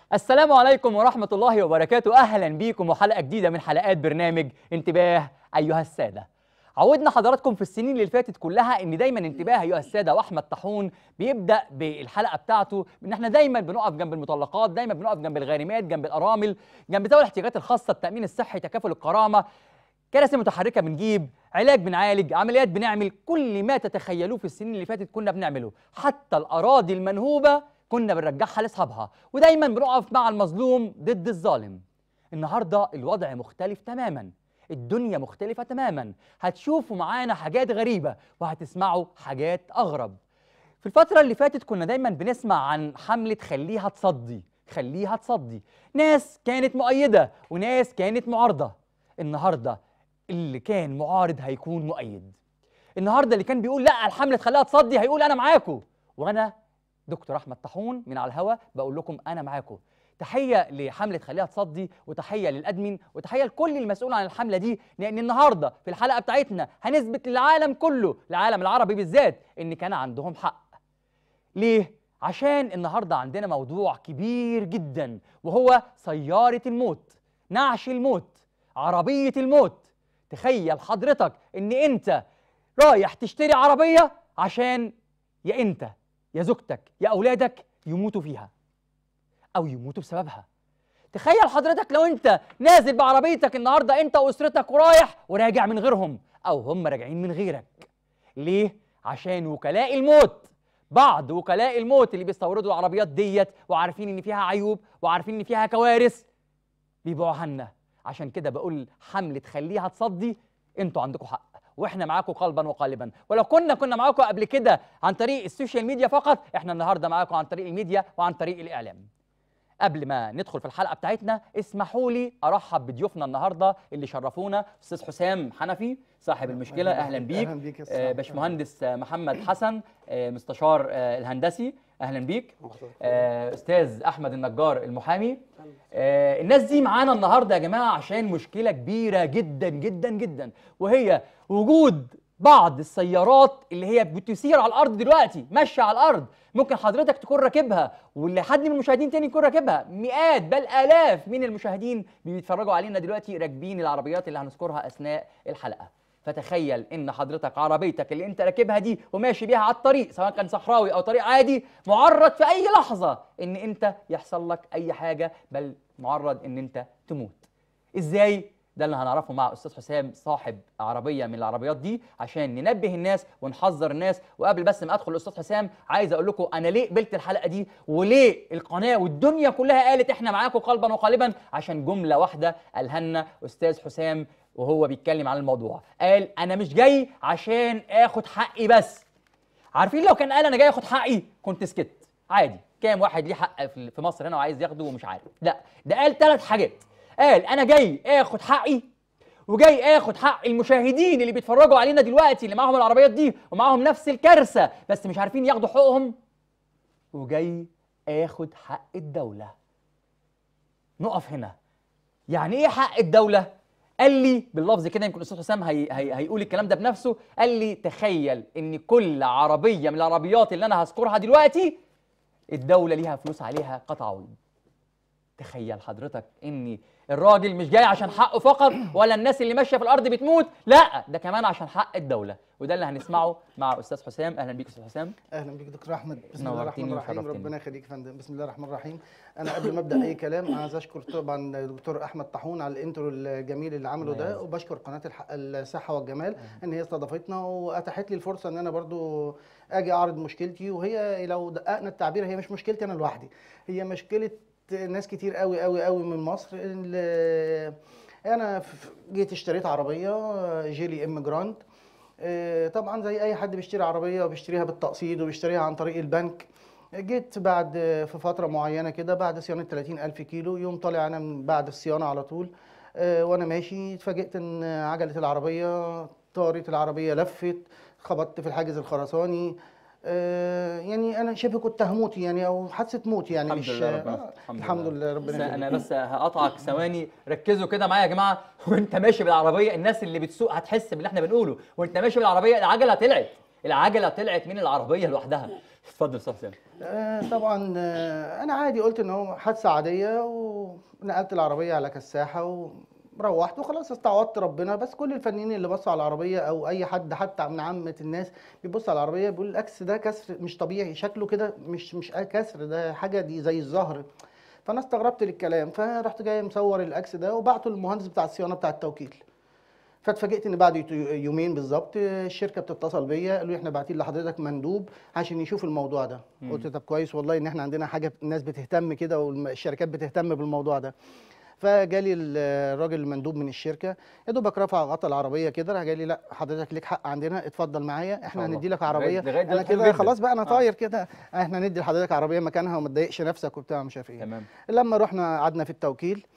السلام عليكم ورحمة الله وبركاته. أهلا بيكم وحلقة جديدة من حلقات برنامج انتباه أيها السادة. عودنا حضراتكم في السنين اللي فاتت كلها إن دايما انتباه أيها السادة وأحمد طاحون بيبدأ بالحلقة بتاعته إن إحنا دايما بنقف جنب المطلقات، دايما بنقف جنب الغارمات، جنب الأرامل، جنب ذوي الاحتياجات الخاصة، التأمين الصحي، تكافل الكرامة، كراسي متحركة بنجيب، علاج بنعالج، عمليات بنعمل، كل ما تتخيلوه في السنين اللي فاتت كنا بنعمله، حتى الأراضي المنهوبة كنا بنرجعها لاصحابها، ودايما بنقف مع المظلوم ضد الظالم. النهارده الوضع مختلف تماما، الدنيا مختلفة تماما، هتشوفوا معانا حاجات غريبة وهتسمعوا حاجات أغرب. في الفترة اللي فاتت كنا دايما بنسمع عن حملة خليها تصدي، خليها تصدي، ناس كانت مؤيدة وناس كانت معارضة. النهارده اللي كان معارض هيكون مؤيد، النهارده اللي كان بيقول لا الحملة خليها تصدي هيقول أنا معاكم، وأنا دكتور أحمد طاحون من على الهوا بقول لكم أنا معاكم. تحية لحملة خليها تصدي، وتحية للأدمن، وتحية لكل المسؤول عن الحملة دي، لأن النهارده في الحلقة بتاعتنا هنثبت للعالم كله، العالم العربي بالذات، إن كان عندهم حق. ليه؟ عشان النهارده عندنا موضوع كبير جدا، وهو سيارة الموت، نعش الموت، عربية الموت. تخيل حضرتك إن أنت رايح تشتري عربية عشان يا أنت يا زوجتك يا أولادك يموتوا فيها أو يموتوا بسببها. تخيل حضرتك لو أنت نازل بعربيتك النهاردة أنت وأسرتك ورايح وراجع من غيرهم أو هم راجعين من غيرك. ليه؟ عشان وكلاء الموت، بعض وكلاء الموت اللي بيستوردوا العربيات ديت وعارفين إن فيها عيوب وعارفين إن فيها كوارث بيبيعوها لنا. عشان كده بقول حملة خليها تصدي، أنتوا عندكم حق واحنا معاكم قلبا وقالبا، ولو كنا معاكم قبل كده عن طريق السوشيال ميديا فقط، احنا النهارده معاكم عن طريق الميديا وعن طريق الاعلام. قبل ما ندخل في الحلقه بتاعتنا اسمحوا لي ارحب بضيوفنا النهارده اللي شرفونا، استاذ حسام حنفي صاحب المشكله، اهلا بيك. اهلا بيك. باشمهندس محمد حسن مستشار الهندسي، اهلا بيك. استاذ احمد النجار المحامي. الناس دي معانا النهارده يا جماعه عشان مشكله كبيره جدا جدا جدا، وهي وجود بعض السيارات اللي هي بتسير على الارض دلوقتي، ماشيه على الارض، ممكن حضرتك تكون راكبها واللي حد من المشاهدين تاني يكون راكبها، مئات بل آلاف من المشاهدين بيتفرجوا علينا دلوقتي راكبين العربيات اللي هنذكرها أثناء الحلقة. فتخيل إن حضرتك عربيتك اللي أنت راكبها دي وماشي بيها على الطريق، سواء كان صحراوي أو طريق عادي، معرض في أي لحظة إن أنت يحصل لك أي حاجة، بل معرض إن أنت تموت. إزاي؟ ده اللي هنعرفه مع استاذ حسام صاحب عربيه من العربيات دي، عشان ننبه الناس ونحذر الناس. وقبل بس ما ادخل الاستاذ حسام عايز اقول لكم انا ليه قبلت الحلقه دي وليه القناه والدنيا كلها قالت احنا معاكم قلبا وقالبا، عشان جمله واحده قالها لنا استاذ حسام وهو بيتكلم عن الموضوع، قال انا مش جاي عشان اخد حقي بس. عارفين لو كان قال انا جاي اخد حقي كنت سكت عادي، كام واحد ليه حق في مصر هنا وعايز ياخده ومش عارف. لا، ده قال 3 حاجات، قال انا جاي اخد حقي، وجاي اخد حق المشاهدين اللي بيتفرجوا علينا دلوقتي اللي معاهم العربيات دي ومعاهم نفس الكارثه بس مش عارفين ياخدوا حقوقهم، وجاي اخد حق الدوله. نقف هنا، يعني ايه حق الدوله؟ قال لي باللفظ كده، يمكن الاستاذ حسام هيقول الكلام ده بنفسه، قال لي تخيل ان كل عربيه من العربيات اللي انا هذكرها دلوقتي الدوله ليها فلوس عليها قطع عوض. تخيل حضرتك ان الراجل مش جاي عشان حقه فقط، ولا الناس اللي ماشيه في الارض بتموت، لا ده كمان عشان حق الدوله، وده اللي هنسمعه مع استاذ حسام. اهلا بيك استاذ حسام. اهلا بيك دكتور احمد. بسم الله الرحمن الرحيم. وشرفتني. ربنا يخليك يا فندم. بسم الله الرحمن الرحيم. انا قبل ما ابدا اي كلام عايز اشكر طبعا دكتور احمد طاحون على الانترو الجميل اللي عمله ده، وبشكر قناه الصحه والجمال ان هي استضافتنا واتاحت لي الفرصه ان انا برضو اجي اعرض مشكلتي. وهي لو دققنا التعبير هي مش مشكلتي انا لوحدي، هي مشكله ناس كتير قوي قوي قوي من مصر. انا جيت اشتريت عربيه جيلي ام جراند، طبعا زي اي حد بيشتري عربيه وبيشتريها بالتقسيط وبيشتريها عن طريق البنك. جيت بعد في فتره معينه كده بعد صيانه 30,000 كيلو، يوم طالع انا من بعد الصيانه على طول وانا ماشي اتفاجئت ان عجله العربيه طارت، العربيه لفت، خبطت في الحاجز الخرساني. يعني انا شبه كنت هموت يعني، او حادثه موت يعني. الحمد مش لله الحمد لله ربنا يخليك. انا بس هقطعك ثواني، ركزوا كده معايا يا جماعه. وانت ماشي بالعربيه، الناس اللي بتسوق هتحس باللي احنا بنقوله، وانت ماشي بالعربيه العجله طلعت من العربيه لوحدها. اتفضل استاذ حسام. طبعا انا عادي قلت ان هو حادثه عاديه، ونقلت العربيه على كساحه وروحت وخلاص استعوضت ربنا. بس كل الفنيين اللي بصوا على العربيه او اي حد حتى من عامه الناس بيبص على العربيه بيقول الاكس ده كسر مش طبيعي، شكله كده مش كسر، ده حاجه دي زي الزهر. فانا استغربت للكلام، فرحت جاي مصور الاكس ده وبعته للمهندس بتاع الصيانه بتاع التوكيل. فاتفاجئت ان بعد يومين بالظبط الشركه بتتصل بيا، قالوا لي احنا باعتين لحضرتك مندوب عشان يشوف الموضوع ده. قلت طب كويس والله ان احنا عندنا حاجه الناس بتهتم كده والشركات بتهتم بالموضوع ده. فجالي الراجل المندوب من الشركه، يا دوبك رفع غطا العربيه كده، راح جاي لي لا حضرتك ليك حق عندنا، اتفضل معايا احنا هندي لك عربيه. انا كده خلاص بقى انا طاير كده، احنا هندي لحضرتك عربيه مكانها وما تضايقش نفسك وبتاع مش عارف ايه. تمام. لما رحنا قعدنا في التوكيل،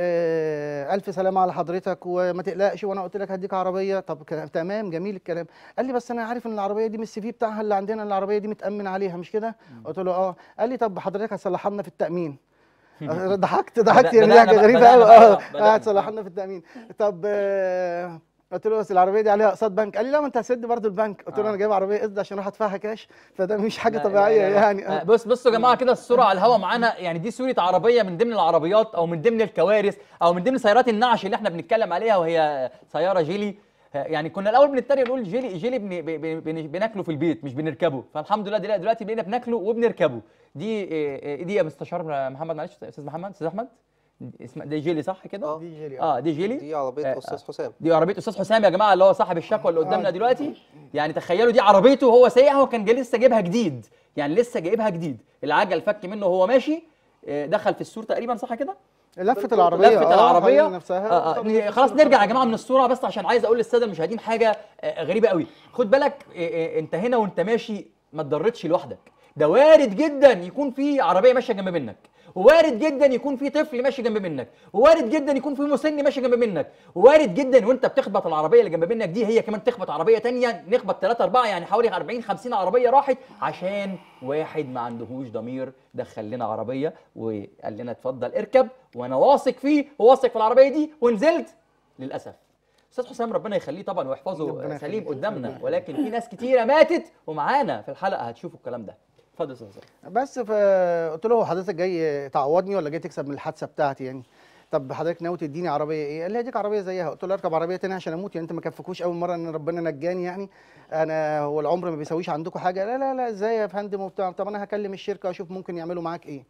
ألف سلامة على حضرتك وما تقلقش، وأنا قلت لك هديك عربية. طب تمام جميل الكلام. قال لي بس أنا عارف إن العربية دي من السي في بتاعها اللي عندنا، العربية دي متأمن عليها مش كده؟ قلت له أه. قال لي طب حضرتك هتصلحها لنا في التأمين. ضحكت يعني حاجة غريبة قوي. هتصلحها لنا في التأمين. طب قلت له بس العربيه دي عليها اقساط بنك. قال لي لا ما انت هتسد برضه البنك. قلت له انا جايب عربيه قسط عشان اروح ادفعها كاش، فده مش حاجه طبيعيه يعني. بصوا يا جماعه كده الصوره على الهواء معانا، يعني دي صوره عربيه من ضمن العربيات او من ضمن الكوارث او من ضمن سيارات النعش اللي احنا بنتكلم عليها، وهي سياره جيلي. يعني كنا الاول بنتريق نقول جيلي بناكله في البيت مش بنركبه، فالحمد لله دلوقتي بقينا بناكله وبنركبه. دي يا مستشار محمد، معلش استاذ محمد، استاذ احمد، اسمها دي جيلي صح كده؟ دي جيلي. دي جيلي. دي عربيه استاذ حسام. دي عربيه استاذ حسام يا جماعه، اللي هو صاحب الشكوى اللي قدامنا دلوقتي. يعني تخيلوا دي عربيته وهو سايقها، هو كان لسه جايبها جديد، يعني لسه جايبها جديد، العجل فك منه وهو ماشي، دخل في السور تقريبا صح كده؟ لفت العربيه نفسها. خلاص نرجع يا جماعه من الصوره، بس عشان عايز اقول للساده المشاهدين حاجه غريبه قوي. خد بالك انت هنا وانت ماشي ما تضرتش لوحدك، ده وارد جدا يكون في عربيه ماشيه جنب منك، ووارد جدا يكون في طفل ماشي جنب منك، ووارد جدا يكون في مسن ماشي جنب منك، ووارد جدا وانت بتخبط العربيه اللي جنب منك دي هي كمان تخبط عربيه ثانيه، نخبط 3 4، يعني حوالي 40 50 عربيه راحت عشان واحد ما عندهوش ضمير دخل لنا عربيه وقال لنا اتفضل اركب، وانا واثق فيه وواثق في العربيه دي ونزلت. للاسف استاذ حسام ربنا يخليه طبعا ويحفظه سليم قدامنا، ولكن في ناس كتيره ماتت ومعانا في الحلقه هتشوفوا الكلام ده. اتفضل استاذ حسام. بس فقلت له حضرتك جاي تعوضني ولا جاي تكسب من الحادثه بتاعتي يعني؟ طب حضرتك ناوي تديني عربيه ايه؟ قال لي هديك عربيه زيها. قلت له اركب عربيه تانية عشان اموت يعني؟ انت ما كفكوش اول مره ان ربنا نجاني يعني؟ انا هو العمر ما بيساويش عندكم حاجه؟ لا لا لا ازاي يا فندم وبتاع. طب انا هكلم الشركه واشوف ممكن يعملوا معاك ايه.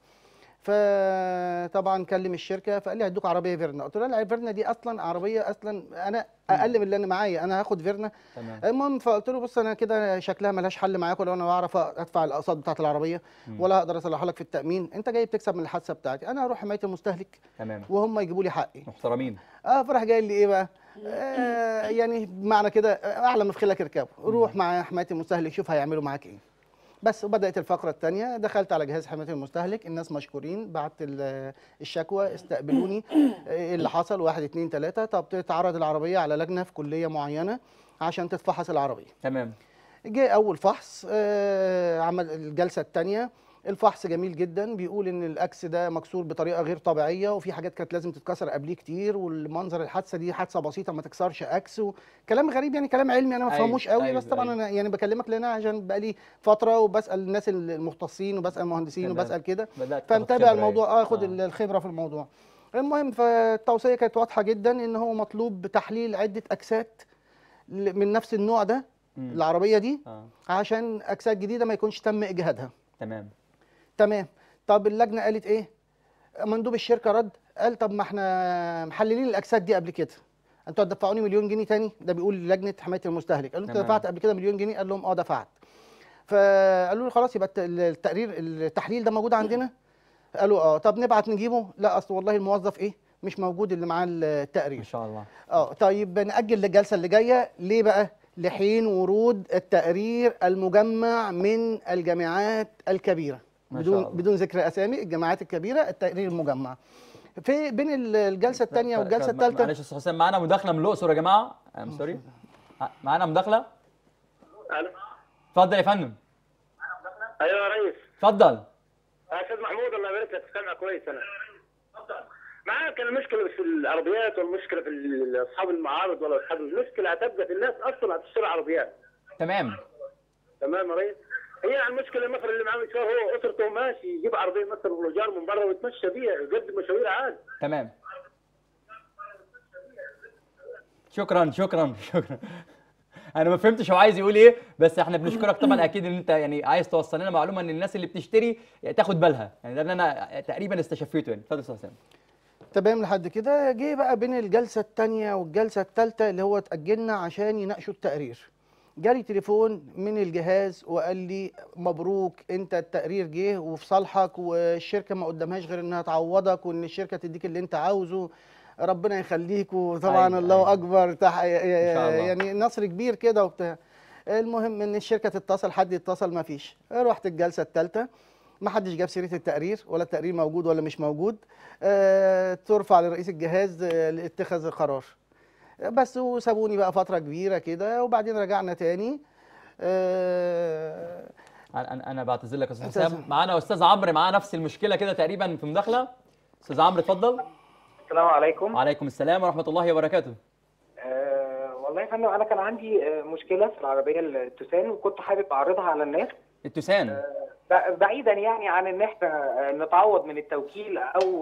فطبعا كلم الشركه فقال لي هدوك عربيه فيرنا. قلت له لا الفيرنا دي اصلا عربيه اصلا انا اقل من اللي انا معايا، انا هاخد فيرنا. المهم فقلت له بص انا كده شكلها ملهاش حل معاك، ولا انا بعرف ادفع الاقساط بتاعت العربيه ولا هقدر اصلحها لك في التامين، انت جاي بتكسب من الحادثه بتاعتي، انا هروح حمايه المستهلك تمام وهم يجيبوا لي حقي. محترمين. فراح جاي لي ايه بقى؟ يعني بمعنى كده اعلى ما في خيلك اركبه، روح مع حمايه المستهلك شوف هيعملوا معاك ايه. بس وبدات الفقره الثانيه، دخلت على جهاز حمايه المستهلك، الناس مشكورين، بعت الشكوى استقبلوني. ايه اللي حصل؟ 1 2 3. طب تتعرض العربيه على لجنه في كليه معينه عشان تتفحص العربيه. تمام. جه اول فحص، عمل الجلسه الثانيه، الفحص جميل جدا، بيقول ان الاكس ده مكسور بطريقه غير طبيعيه، وفي حاجات كانت لازم تتكسر قبليه كتير، والمنظر الحادثه دي حادثه بسيطه ما تكسرش اكس، وكلام غريب يعني كلام علمي انا ما بفهموش قوي. بس طبعا انا يعني بكلمك لان عشان بقالي فتره وبسال الناس المختصين وبسال المهندسين وبسال كده، فمتابع الموضوع اخد الخبره في الموضوع. المهم فالتوصيه كانت واضحه جدا ان هو مطلوب تحليل عده اكسات من نفس النوع ده العربيه دي عشان اكسات جديده ما يكونش تم اجهادها. تمام. طب اللجنه قالت ايه؟ مندوب الشركه رد قال طب ما احنا محللين الاكسات دي قبل كده، انتوا هتدفعوني مليون جنيه تاني؟ ده بيقول لجنه حمايه المستهلك. قالوا انت دفعت قبل كده مليون جنيه؟ قال لهم دفعت. فقالوا له خلاص يبقى التحليل ده موجود عندنا؟ قالوا طب نبعت نجيبه؟ لا اصل والله الموظف ايه مش موجود اللي معاه التقرير. ما شاء الله. طيب نأجل للجلسه اللي جايه. ليه بقى؟ لحين ورود التقرير المجمع من الجامعات الكبيره، بدون ذكر اسامي الجامعات الكبيره، التقرير المجمع. في بين الجلسه الثانيه والجلسه الثالثه. معلش يا استاذ حسام معانا مداخله من الاقصر يا جماعه، ام سوري، معانا مداخله. الو اتفضل يا فندم. ايوه يا ريس. اتفضل يا استاذ محمود الله يبارك لك، سامع كويس انا. معاك المشكله مش في العربيات والمشكله في اصحاب المعارض ولا اصحاب، المشكله هتبقى في الناس اصلا هتشتري عربيات. تمام يا ريس. هي المشكله مثلا اللي معاه مشوار هو اسرته ماشي يجيب عربيه مثلا رجال من برا ويتمشى بيها يقدم مشاوير عادي. تمام. شكرا شكرا شكرا. انا ما فهمتش هو عايز يقول ايه، بس احنا بنشكرك طبعا، اكيد ان انت يعني عايز توصل لنا معلومه ان الناس اللي بتشتري تاخد بالها، يعني ده اللي انا تقريبا استشفيته يعني. اتفضل يا استاذ حسام. تمام لحد كده. جه بقى بين الجلسه الثانيه والجلسه الثالثه اللي هو اتاجلنا عشان يناقشوا التقرير، جالي تليفون من الجهاز وقال لي مبروك انت التقرير جه وفي صالحك، والشركه ما قدامهاش غير انها تعوضك، وان الشركه تديك اللي انت عاوزه، ربنا يخليك. وطبعا أيوة الله أيوة. اكبر ان شاء الله. يعني نصر كبير كده وبتاع. المهم ان الشركه تتصل، حد يتصل، ما فيش. رحت الجلسه الثالثه، ما حدش جاب سيره التقرير، ولا التقرير موجود ولا مش موجود. ترفع لرئيس الجهاز لاتخاذ القرار. بس وسابوني بقى فتره كبيره كده، وبعدين رجعنا تاني. انا بعتذر لك يا استاذ حسام. معانا استاذ عمرو معاه نفس المشكله كده تقريبا في مداخله. استاذ عمرو اتفضل. السلام عليكم. وعليكم السلام ورحمه الله وبركاته. والله يا فندم انا كان عندي مشكله في العربيه التوسان، وكنت حابب اعرضها على الناس. التوسان. بعيدا يعني عن ان احنا نتعوض من التوكيل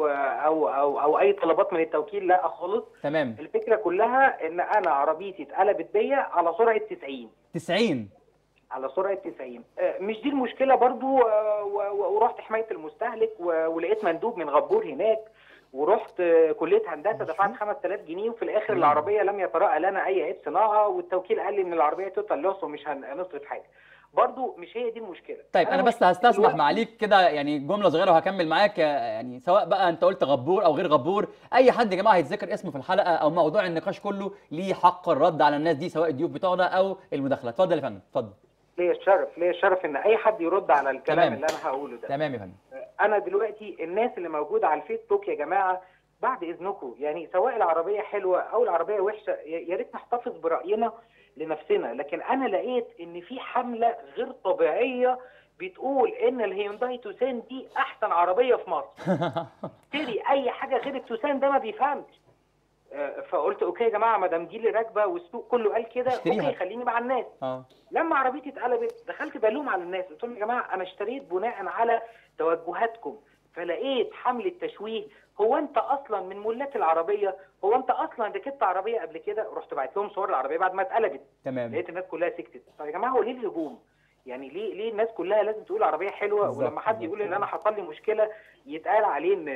او اي طلبات من التوكيل، لا خالص. تمام. الفكره كلها ان انا عربيتي اتقلبت بيا على سرعه 90. 90 على سرعه 90. مش دي المشكله برضو. ورحت حمايه المستهلك ولقيت مندوب من غبور هناك، ورحت كليه هندسه دفعت 5000 جنيه، وفي الاخر العربيه لم يتراءى لنا اي عيب صناعه، والتوكيل قال لي ان العربيه توتال لوس ومش هنصرف حاجه. برضو مش هي دي المشكله. طيب انا بس هستسمح معاليك كده يعني جمله صغيره وهكمل معاك، يعني سواء بقى انت قلت غبور او غير غبور، اي حد يا جماعه هيتذكر اسمه في الحلقه او موضوع النقاش كله ليه حق الرد على الناس دي، سواء الضيوف بتوعنا او المداخله. اتفضل يا فندم اتفضل. ليا الشرف ان اي حد يرد على الكلام تمام. اللي انا هقوله ده. تمام يا فندم. انا دلوقتي الناس اللي موجوده على الفيسبوك يا جماعه، بعد اذنكم يعني سواء العربيه حلوه او العربيه وحشه، يا ريت نحتفظ براينا لنفسنا. لكن انا لقيت ان في حمله غير طبيعيه بتقول ان الهيونداي توسان دي احسن عربيه في مصر. تشتري اي حاجه غير التوسان ده ما بيفهمش. فقلت اوكي يا جماعه، ما دام دي اللي راكبه والسوق كله قال كده، اوكي خليني مع الناس. لما عربيتي اتقلبت دخلت بلوم على الناس، قلت لهم يا جماعه انا اشتريت بناء على توجهاتكم، فلقيت حمله تشويه. هو انت اصلا من مولات العربيه؟ هو انت اصلا ركبت عربيه قبل كده؟ رحت بعت لهم صور العربيه بعد ما اتقلبت. تمام. لقيت الناس كلها سكتت. طب يا جماعه هو ليه الهجوم؟ يعني ليه الناس كلها لازم تقول عربيه حلوه، ولما حد يقول ان انا حصل لي مشكله يتقال عليه ان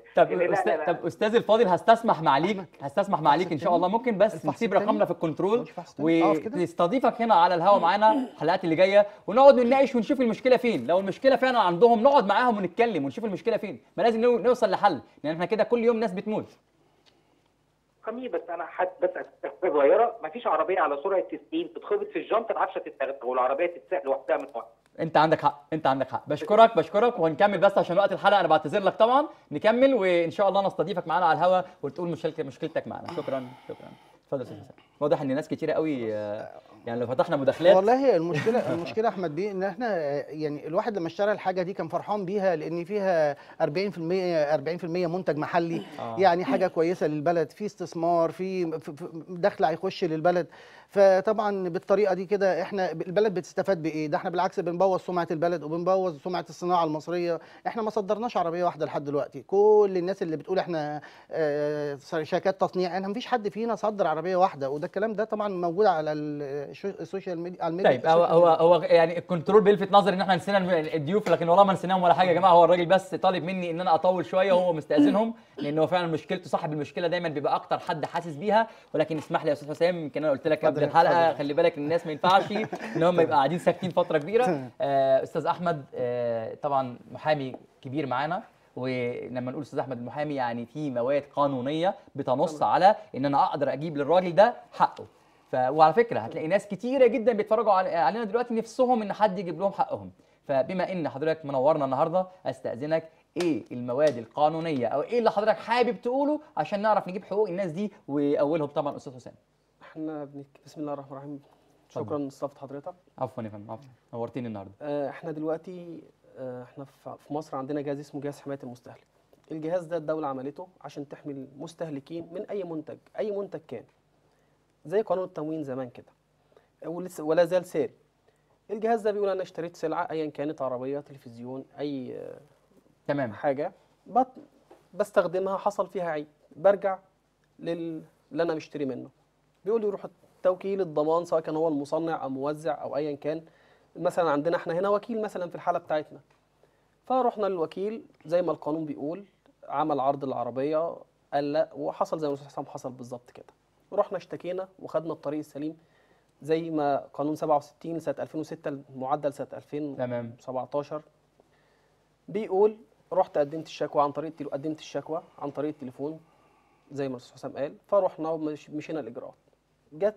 طب استاذ الفاضل، هستسمح معاليك ان شاء الله، ممكن بس نسيب رقمنا في الكنترول ونستضيفك هنا على الهوا معانا الحلقات اللي جايه، ونقعد نناقش ونشوف المشكله فين. لو المشكله فعلا عندهم نقعد معاهم ونتكلم ونشوف المشكله فين، ما لازم نوصل لحل، لان احنا كده كل يوم ناس بتموت. بس انا بس صغيره، ما فيش عربيه على سرعه 90 تتخبط في الجنط العفشه تتاخد والعربيه تتساق لوحدها من ورا. انت عندك حق. بشكرك وهنكمل، بس عشان وقت الحلقه انا بعتذر لك طبعا. نكمل وان شاء الله نستضيفك معانا على الهوا وتقول مشكلتك معانا. شكرا. اتفضل يا استاذ حسام. واضح ان ناس كتيره قوي يعني لو فتحنا مداخلات. والله هي المشكله احمد بيه ان احنا يعني الواحد لما اشترى الحاجه دي كان فرحان بيها، لان فيها 40% منتج محلي. يعني حاجه كويسه للبلد، في استثمار، في دخل هيخش للبلد. فطبعا بالطريقه دي كده احنا البلد بتستفاد بايه؟ ده احنا بالعكس بنبوظ سمعه البلد وبنبوظ سمعه الصناعه المصريه. احنا ما صدرناش عربيه واحده لحد دلوقتي. كل الناس اللي بتقول احنا شركات تصنيع، احنا مفيش حد فينا صدر عربيه واحده، وده الكلام ده طبعا موجود على السوشيال ميديا، على الميديا. طيب هو يعني الكنترول بيلفت نظري ان احنا نسينا الضيوف، لكن والله ما نسيناهم ولا حاجه يا جماعه. هو الراجل بس طالب مني ان انا اطول شويه وهو مستاذنهم، لان هو فعلا مشكلته صاحب المشكله دايما بيبقى اكتر حد حاسس بيها. ولكن اسمح لي يا استاذ حسام، يمكن انا قلت لك قبل الحلقه خلي بالك الناس ما ينفعش ان هم يبقى قاعدين ساكتين فتره كبيره. استاذ احمد طبعا محامي كبير معانا، ولما نقول استاذ احمد المحامي يعني في مواد قانونيه بتنص على ان انا اقدر اجيب للراجل ده حقه. وعلى فكره هتلاقي ناس كتيره جدا بيتفرجوا علينا دلوقتي نفسهم ان حد يجيب لهم حقهم. فبما ان حضرتك منورنا النهارده، استاذنك ايه المواد القانونيه او ايه اللي حضرتك حابب تقوله عشان نعرف نجيب حقوق الناس دي، واولهم طبعا استاذ حسام. احنا بسم الله الرحمن الرحيم. شكرا لاستضافه حضرتك. عفوا يا فندم، عفوا، نورتيني النهارده. احنا دلوقتي احنا في مصر عندنا جهاز اسمه جهاز حمايه المستهلك. الجهاز ده الدوله عملته عشان تحمي المستهلكين من اي منتج كان، زي قانون التموين زمان كده، ولا زال ساري. الجهاز ده بيقول انا اشتريت سلعه ايا كانت، عربيه، تلفزيون، اي تمام. حاجه بستخدمها، حصل فيها عيب، برجع اللي انا مشتري منه، بيقول لي روح التوكيل الضمان، سواء كان هو المصنع او موزع او ايا كان. مثلا عندنا احنا هنا وكيل مثلا في الحاله بتاعتنا، فرحنا للوكيل زي ما القانون بيقول، عمل عرض العربيه، قال لا، وحصل زي ما الاستاذ حسام حصل بالظبط كده. رحنا اشتكينا وخدنا الطريق السليم زي ما قانون 67 سنه 2006 المعدل سنه 2017 بيقول. رحت قدمت الشكوى عن طريق قدمت الشكوى عن طريق التليفون زي ما الاستاذ حسام قال. فرحنا ومشينا الاجراءات. جت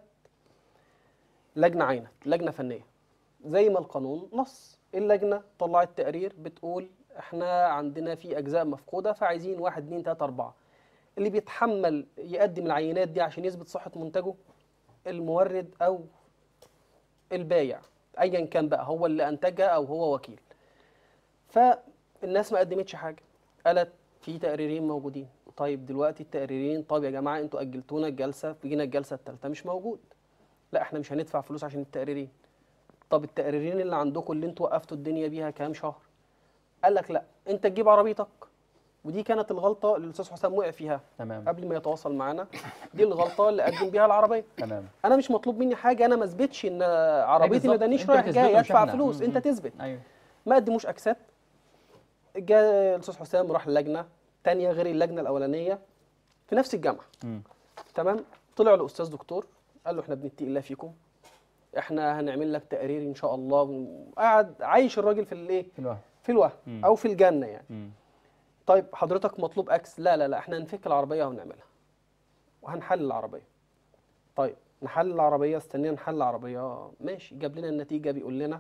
لجنه عينت، لجنه فنيه زي ما القانون نص. اللجنه طلعت تقرير بتقول احنا عندنا في اجزاء مفقوده، فعايزين 1 2 3 4. اللي بيتحمل يقدم العينات دي عشان يثبت صحه منتجه المورد او البايع، ايا كان بقى، هو اللي انتجها او هو وكيل. فالناس ما قدمتش حاجه، قالت في تقريرين موجودين. طيب دلوقتي التقريرين، طب يا جماعه انتوا اجلتونا الجلسه، جينا الجلسه الثالثه مش موجود. لا احنا مش هندفع فلوس عشان التقريرين. طب التقريرين اللي عندكم اللي انتوا وقفتوا الدنيا بيها كام شهر؟ قال لك لا، انت تجيب عربيتك. ودي كانت الغلطه اللي الاستاذ حسام وقع فيها. تمام. قبل ما يتواصل معانا، دي الغلطه اللي قدم بيها العربيه. تمام. انا مش مطلوب مني حاجه، انا ما اثبتش ان عربيتي ما دانيش رايح جاي ادفع فلوس، انت تثبت. ايوه. ما قدموش اكسات. جاء الاستاذ حسام راح اللجنه ثانيه غير اللجنه الاولانيه في نفس الجامعه. تمام. طلع له استاذ دكتور قال له احنا بنتقي الله فيكم، احنا هنعمل لك تقرير ان شاء الله. قعد عايش الراجل في الايه؟ في الوهم او في الجنه يعني. طيب حضرتك مطلوب اكس؟ لا لا لا، احنا هنفك العربيه وهنعملها وهنحلل العربيه. طيب نحلل العربيه، استنينا نحلل العربيه، ماشي. جاب لنا النتيجه بيقول لنا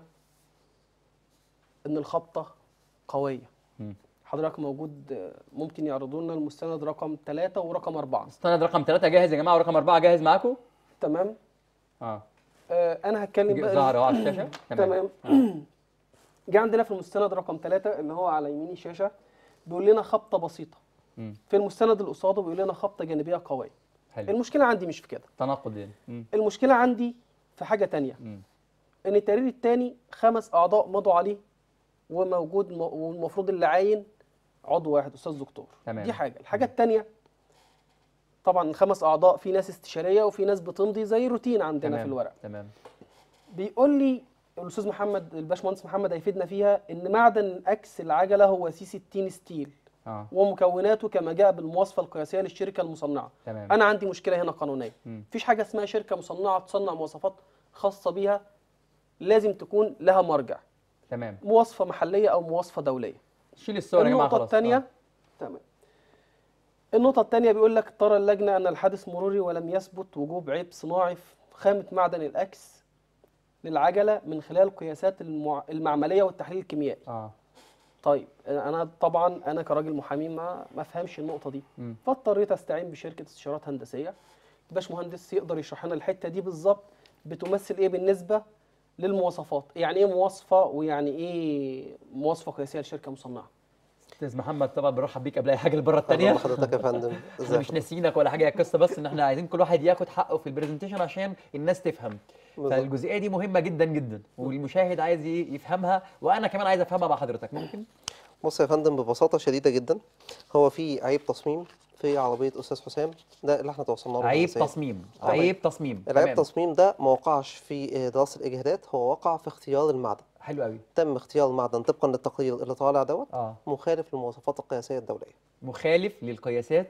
ان الخبطه قويه. حضرتك موجود، ممكن يعرضوا لنا المستند رقم 3 ورقم 4. مستند رقم 3 جاهز يا جماعه ورقم 4 جاهز معاكم؟ تمام. انا هتكلم بقى ظهر اهو على الشاشه. تمام. جه عندنا في المستند رقم 3 اللي هو على يمين الشاشه بيقول لنا خبطه بسيطه. في المستند اللي قصاده بيقول لنا خبطه جانبيه قويه. حلو. المشكله عندي مش في كده، تناقض يعني. المشكله عندي في حاجه تانية. ان التقرير الثاني 5 اعضاء مضوا عليه وموجود، والمفروض اللي عاين عضو واحد استاذ دكتور. تمام. دي حاجه. الحاجه الثانيه طبعا ال5 اعضاء في ناس استشاريه وفي ناس بتمضي زي روتين عندنا. تمام. في الورق. تمام. بيقول لي الاستاذ محمد، الباشمهندس محمد هيفيدنا فيها، ان معدن اكس العجله هو سي 60 ستيل ومكوناته كما جاء بالمواصفه القياسيه للشركه المصنعه. تمام. انا عندي مشكله هنا قانونيه. مفيش حاجه اسمها شركه مصنعه تصنع مواصفات خاصه بيها، لازم تكون لها مرجع. تمام. مواصفه محليه او مواصفه دوليه. شيل الصور يا جماعه خلاص. النقطه الثانيه تمام. النقطه الثانيه بيقول لك ترى اللجنه ان الحادث مروري ولم يثبت وجوب عيب صناعي في خامه معدن الاكس للعجله من خلال قياسات المعمليه والتحليل الكيميائي. طيب انا طبعا انا كراجل محامي ما افهمش النقطه دي. فاضطريت استعين بشركه استشارات هندسيه. باشمهندس يقدر يشرح لنا الحته دي بالظبط بتمثل ايه بالنسبه للمواصفات، يعني ايه مواصفه ويعني ايه مواصفه قياسيه لشركه مصنعه. استاذ محمد طبعا بنرحب بيك قبل اي حاجه البره الثانيه. حضرتك يا فندم. احنا مش ناسيينك ولا حاجه، القصه بس ان احنا عايزين كل واحد ياخد حقه في البرزنتيشن عشان الناس تفهم. فالجزئيه دي مهمه جدا جدا والمشاهد عايز يفهمها وانا كمان عايز افهمها مع حضرتك. ممكن؟ بص يا فندم، ببساطه شديده جدا هو في عيب تصميم في عربيه استاذ حسام، ده اللي احنا توصلنا له. عيب تصميم. عيب تصميم. العيب التصميم ده ما وقعش في دراسه الاجهادات، هو وقع في اختيار المعدن. حلو قوي. تم اختيار المعدن طبقا للتقرير اللي طالع دوت مخالف للمواصفات القياسيه الدوليه. مخالف للقياسات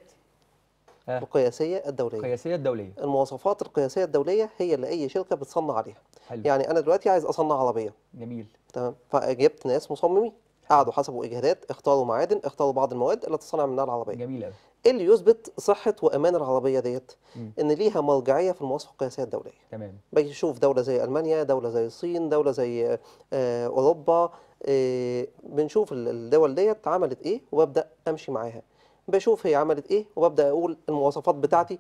القياسيه الدوليه. القياسيه الدوليه. المواصفات القياسيه الدوليه هي اللي اي شركه بتصنع عليها. حلو. يعني انا دلوقتي عايز اصنع عربيه. جميل. تمام. فجبت ناس مصممين قعدوا حسبوا اجهادات، اختاروا معادن، اختاروا بعض المواد اللي تصنع منها العربيه. جميل قوي. ايه اللي يثبت صحه وامان العربيه ديت؟ ان ليها مرجعيه في المواصفه القياسيه الدوليه. تمام. باجي اشوف دوله زي المانيا، دوله زي الصين، دوله زي اوروبا، بنشوف الدول ديت عملت ايه وببدا امشي معاها. بشوف هي عملت ايه وببدا اقول المواصفات بتاعتي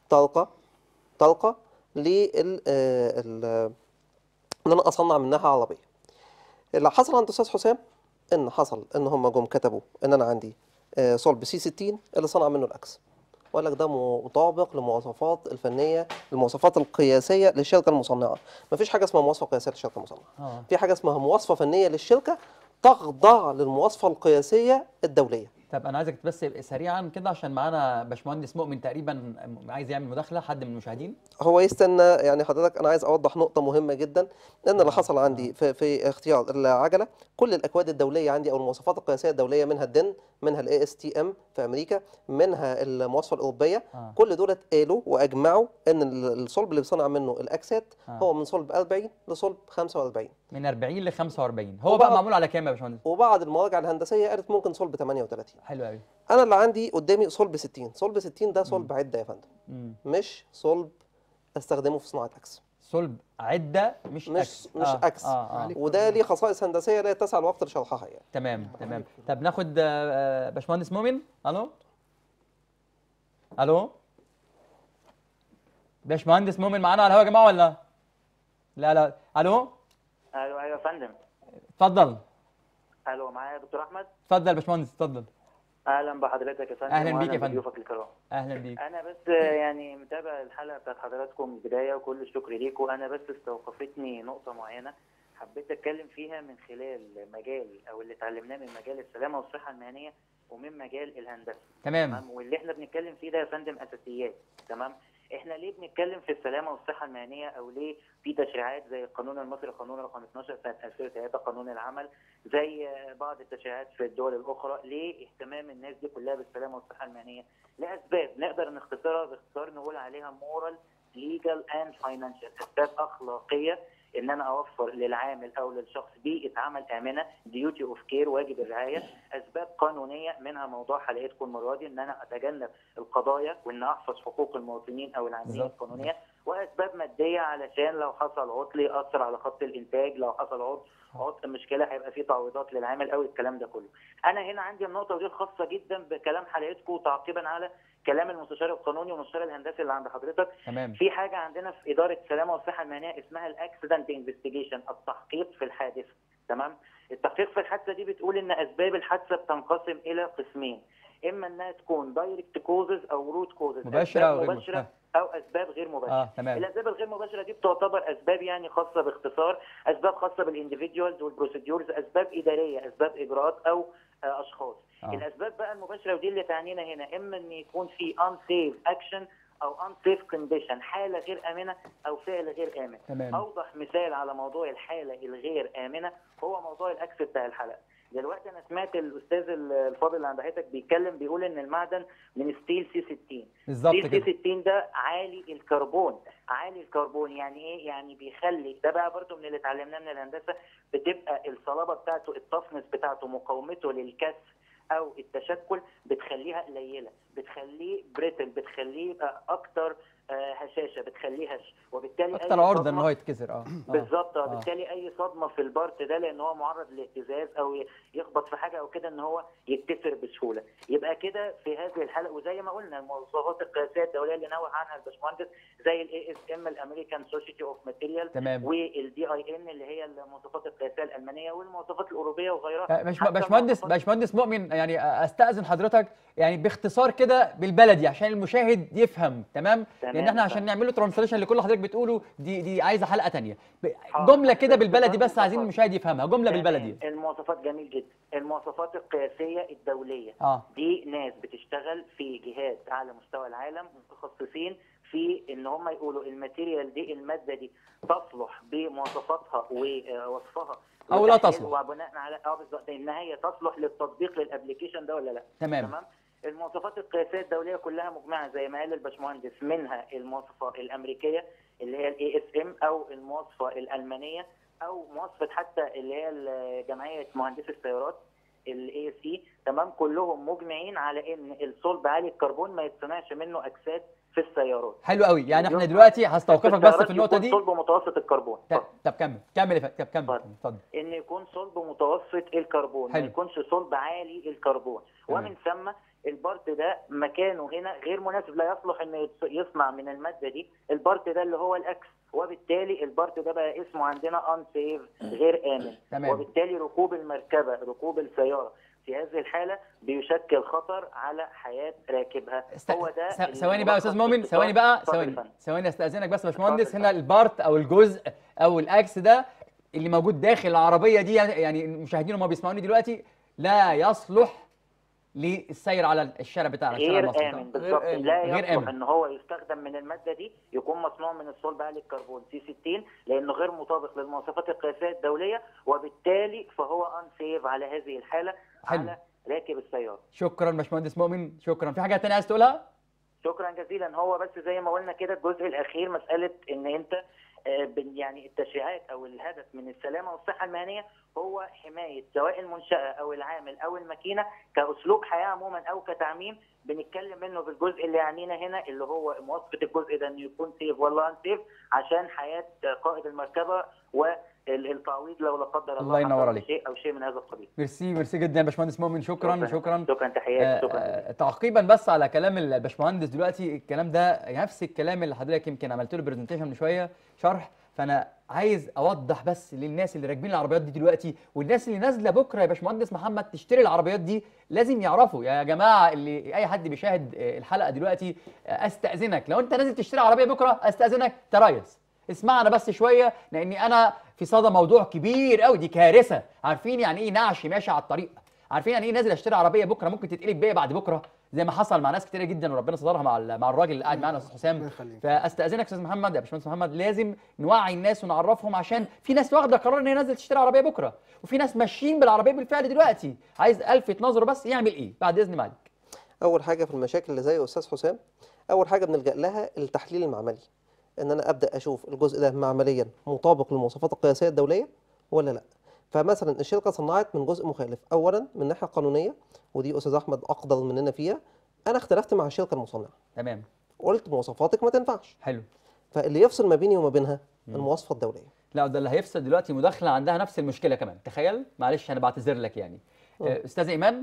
طلقه لل ان انا اصنع منها عربيه. اللي حصل عند استاذ حسام ان حصل ان هم جم كتبوا ان انا عندي صلب سي 60 اللي صنع منه الاكس، وقال لك ده مطابق للمواصفات الفنيه، المواصفات القياسيه للشركه المصنعه. مفيش حاجه اسمها مواصفه قياسيه للشركه المصنعه. في حاجه اسمها مواصفه فنيه للشركه تخضع للمواصفه القياسيه الدوليه. طب انا عايزك بس سريعا كده عشان معانا باشمهندس مؤمن تقريبا عايز يعمل مداخله، حد من المشاهدين. هو يستنى يعني حضرتك، انا عايز اوضح نقطه مهمه جدا، ان اللي حصل عندي في اختيار العجله، كل الاكواد الدوليه عندي او المواصفات القياسيه الدوليه، منها الدن، منها ASTM في امريكا، منها المواصفه الاوروبيه، كل دول قالوا واجمعوا ان الصلب اللي بيصنع منه الاكسات هو من صلب 40 لصلب 45. من 40 ل 45. هو بقى معمول على كام يا باشمهندس؟ وبعض المراجع الهندسيه قالت ممكن صلب 38. حلو قوي. انا اللي عندي قدامي صلب 60. صلب 60 ده صلب عده يا فندم، مش صلب استخدمه في صناعه اكس. صلب عده مش اكس. مش اكس. وده ليه خصائص هندسيه لا يتسع الوقت لشرحها يعني. تمام. طب ناخد باشمهندس مؤمن. الو الو باشمهندس مؤمن معانا على الهوا يا جماعه ولا لا؟ الو. ايوه يا فندم. اتفضل. الو، معايا يا دكتور احمد. اتفضل يا باشمهندس، اتفضل. اهلا بحضرتك يا فندم. اهلا بيك يا فندم. بضيوفك الكرام. اهلا بيك. انا بس يعني متابع الحلقه بتاعت حضراتكم من البدايه، وكل الشكر ليكم. انا بس استوقفتني نقطه معينه حبيت اتكلم فيها من خلال مجال او اللي اتعلمناه من مجال السلامه والصحه المهنيه ومن مجال الهندسه. تمام. واللي احنا بنتكلم فيه ده يا فندم اساسيات. تمام. احنا ليه بنتكلم في السلامه والصحه المهنيه، او ليه في تشريعات زي القانون المصري قانون رقم 12 سنه 2003 قانون العمل، زي بعض التشريعات في الدول الاخرى؟ ليه اهتمام الناس دي كلها بالسلامه والصحه المهنيه؟ لاسباب نقدر نختصرها باختصار نقول عليها مورال ليجال اند فاينانشال. اسباب اخلاقيه ان انا اوفر للعامل او للشخص بيئه عمل امنه، ديوتي اوف كير، واجب الرعايه. اسباب قانونيه منها موضوع حلقتكم المره دي ان انا اتجنب القضايا وان احفظ حقوق المواطنين او العاملين القانونيه. واسباب ماديه علشان لو حصل عطل ياثر على خط الانتاج، لو حصل عطل مشكله هيبقى في تعويضات للعامل او الكلام ده كله. انا هنا عندي النقطه دي الخاصه جدا بكلام حلقتكم تعقيبا على كلام المستشار القانوني والمستشار الهندسي اللي عند حضرتك. تمام. في حاجه عندنا في اداره السلامه والصحه المهنيه اسمها الاكسيدنت انفستيجيشن، التحقيق في الحادثه. تمام. التحقيق في الحادثه دي بتقول ان اسباب الحادثه بتنقسم الى قسمين، اما انها تكون دايركت كوزز او روت كوزز، مباشره او غير مباشره او اسباب غير مباشره. تمام. الاسباب الغير مباشره دي بتعتبر اسباب يعني خاصه باختصار، اسباب خاصه بالانديفيدوالز والبروسيدورز، اسباب اداريه، اسباب اجراءات او اشخاص. الاسباب بقى المباشره ودي اللي تعنينا هنا، اما ان يكون في unsafe action او unsafe condition، حاله غير امنه او فعل غير امن. تمام. اوضح مثال على موضوع الحاله الغير امنه هو موضوع الاكس بتاع الحلقه. دلوقتي انا سمعت الاستاذ الفاضل اللي عند حضرتك بيتكلم بيقول ان المعدن من ستيل C60. بالظبط كده. C60 ده عالي الكربون. عالي الكربون يعني ايه؟ يعني بيخلي ده بقى برضه من اللي اتعلمناه من الهندسه، بتبقى الصلابه بتاعته، التفنس بتاعته، مقاومته للكسر او التشكل بتخليها قليله، بتخليه بريتل، بتخليه يبقى اكتر هشاشه، بتخليه هش، وبالتالي اكتر عرضه ان هو يتكسر. بالظبط. بالتالي اي صدمه في البارت ده لان هو معرض للاهتزاز او يخبط في حاجه او كده ان هو يتكسر بسهوله. يبقى كده في هذه الحلقه، وزي ما قلنا المواصفات القياسيه الدوليه اللي نوه عنها الباشمهندس زي ASM الامريكان سوسايتي اوف ماتيريال، والDIN اللي هي المواصفات القياسيه الالمانيه، والمواصفات الاوروبيه وغيرها. باشمهندس مؤمن، يعني استاذن حضرتك يعني باختصار كده بالبلدي عشان المشاهد يفهم. تمام. لان احنا عشان نعمل له ترانسليشن لكل حضرتك بتقوله دي عايزه حلقه ثانيه. جمله كده بالبلدي بس عايزين المشاهد يفهمها، جمله بالبلدي. المواصفات جميل جدا. المواصفات القياسيه الدوليه دي ناس بتشتغل في جهات على مستوى العالم متخصصين في ان هم يقولوا الماتيريال دي، الماده دي تصلح بمواصفاتها ووصفها او لا تصلح، وبناء على بالظبط ان هي تصلح للتطبيق للابلكيشن ده ولا لا. تمام. المواصفات القياسيه الدوليه كلها مجمعه زي ما قال الباشمهندس، منها المواصفه الامريكيه اللي هي الASM، او المواصفه الالمانيه، او مواصفه حتى اللي هي جمعيه مهندسي السيارات الASE. تمام. كلهم مجمعين على ان الصلب عالي الكربون ما يتصنعش منه اجساد في السيارات. حلو قوي. يعني احنا دلوقتي هستوقفك بس في النقطه دي. صلب متوسط الكربون. طب كمل اتفضل. ان يكون صلب متوسط الكربون، ما يكونش صلب عالي الكربون. ومن ثم البارت ده مكانه هنا غير مناسب، لا يصلح انه يصنع من الماده دي البارت ده اللي هو الاكس، وبالتالي البارت ده بقى اسمه عندنا unsafe، غير امن. تمام. وبالتالي ركوب المركبه، ركوب السياره في هذه الحالة بيشكل خطر على حياة راكبها. هو ده ثواني بقى يا استاذ مؤمن، ثواني بقى، ثواني استاذنك بس يا باشمهندس. هنا البارت او الجزء او الاكس ده اللي موجود داخل العربيه دي، يعني المشاهدين وما بيسمعوني دلوقتي، لا يصلح للسير على الشارع بتاعنا، الشارع المصري. غير آمن بالظبط، لا غير يصلح آمن ان هو يستخدم من الماده دي، يكون مصنوع من الصلب عالي الكربون C60، لانه غير مطابق للمواصفات القياسيه الدوليه، وبالتالي فهو انسيف على هذه الحاله على راكب السياره. شكرا باشمهندس مؤمن، شكرا. في حاجه ثانيه عايز تقولها؟ شكرا جزيلا. هو بس زي ما قلنا كده الجزء الاخير، مساله ان انت يعني التشريعات او الهدف من السلامه والصحه المهنيه هو حمايه سواء المنشاه او العامل او الماكينه كاسلوب حياه عموما او كتعميم. بنتكلم منه في الجزء اللي يعنينا هنا، اللي هو مواصفه الجزء ده انه يكون سيف ولا ان سيف، عشان حياه قائد المركبه والتعويض لو لا قدر الله ينور عليك شيء او شيء من هذا القبيل. ميرسي جدا يا باشمهندس مؤمن، شكرا. شكرا تحياتي. شكرا. تعقيبا بس على كلام الباشمهندس دلوقتي، الكلام ده نفس الكلام اللي حضرتك يمكن عملت له برزنتيشن من شويه شرح، فانا عايز اوضح بس للناس اللي راكبين العربيات دي دلوقتي والناس اللي نازله بكره يا باشمهندس محمد تشتري العربيات دي، لازم يعرفوا يا جماعه، اللي اي حد بيشاهد الحلقه دلوقتي، استاذنك لو انت نازل تشتري عربيه بكره، استاذنك تريث، اسمعنا بس شويه، لاني انا في صدى موضوع كبير قوي، دي كارثه. عارفين يعني ايه نعش ماشي على الطريق؟ عارفين يعني ايه نازل اشتري عربيه بكره ممكن تتقلب بيا بعد بكره، زي ما حصل مع ناس كتير جدا وربنا سترها مع الراجل اللي قاعد معانا استاذ حسام. فاستاذنك استاذ محمد يا باشمهندس محمد، لازم نوعي الناس ونعرفهم، عشان في ناس واخده قرار ان هي نازله تشتري عربيه بكره، وفي ناس ماشيين بالعربيه بالفعل دلوقتي. عايز الفت نظره بس يعمل ايه بعد اذن مالك. اول حاجه في المشاكل اللي زي استاذ حسام، اول حاجه بنلجا لها التحليل المعملي، ان انا ابدا اشوف الجزء ده معمليا مطابق للمواصفات القياسيه الدوليه ولا لا. فمثلا الشركه صنعت من جزء مخالف، اولا من الناحيه القانونيه، ودي استاذ احمد اقدر مننا فيها، انا اختلفت مع الشركه المصنعه، تمام، قلت مواصفاتك ما تنفعش، حلو، فاللي يفصل ما بيني وما بينها المواصفه الدوليه. لا ده اللي هيفصل دلوقتي مداخله عندها نفس المشكله كمان، تخيل. معلش انا بعتذر لك يعني. استاذه ايمان.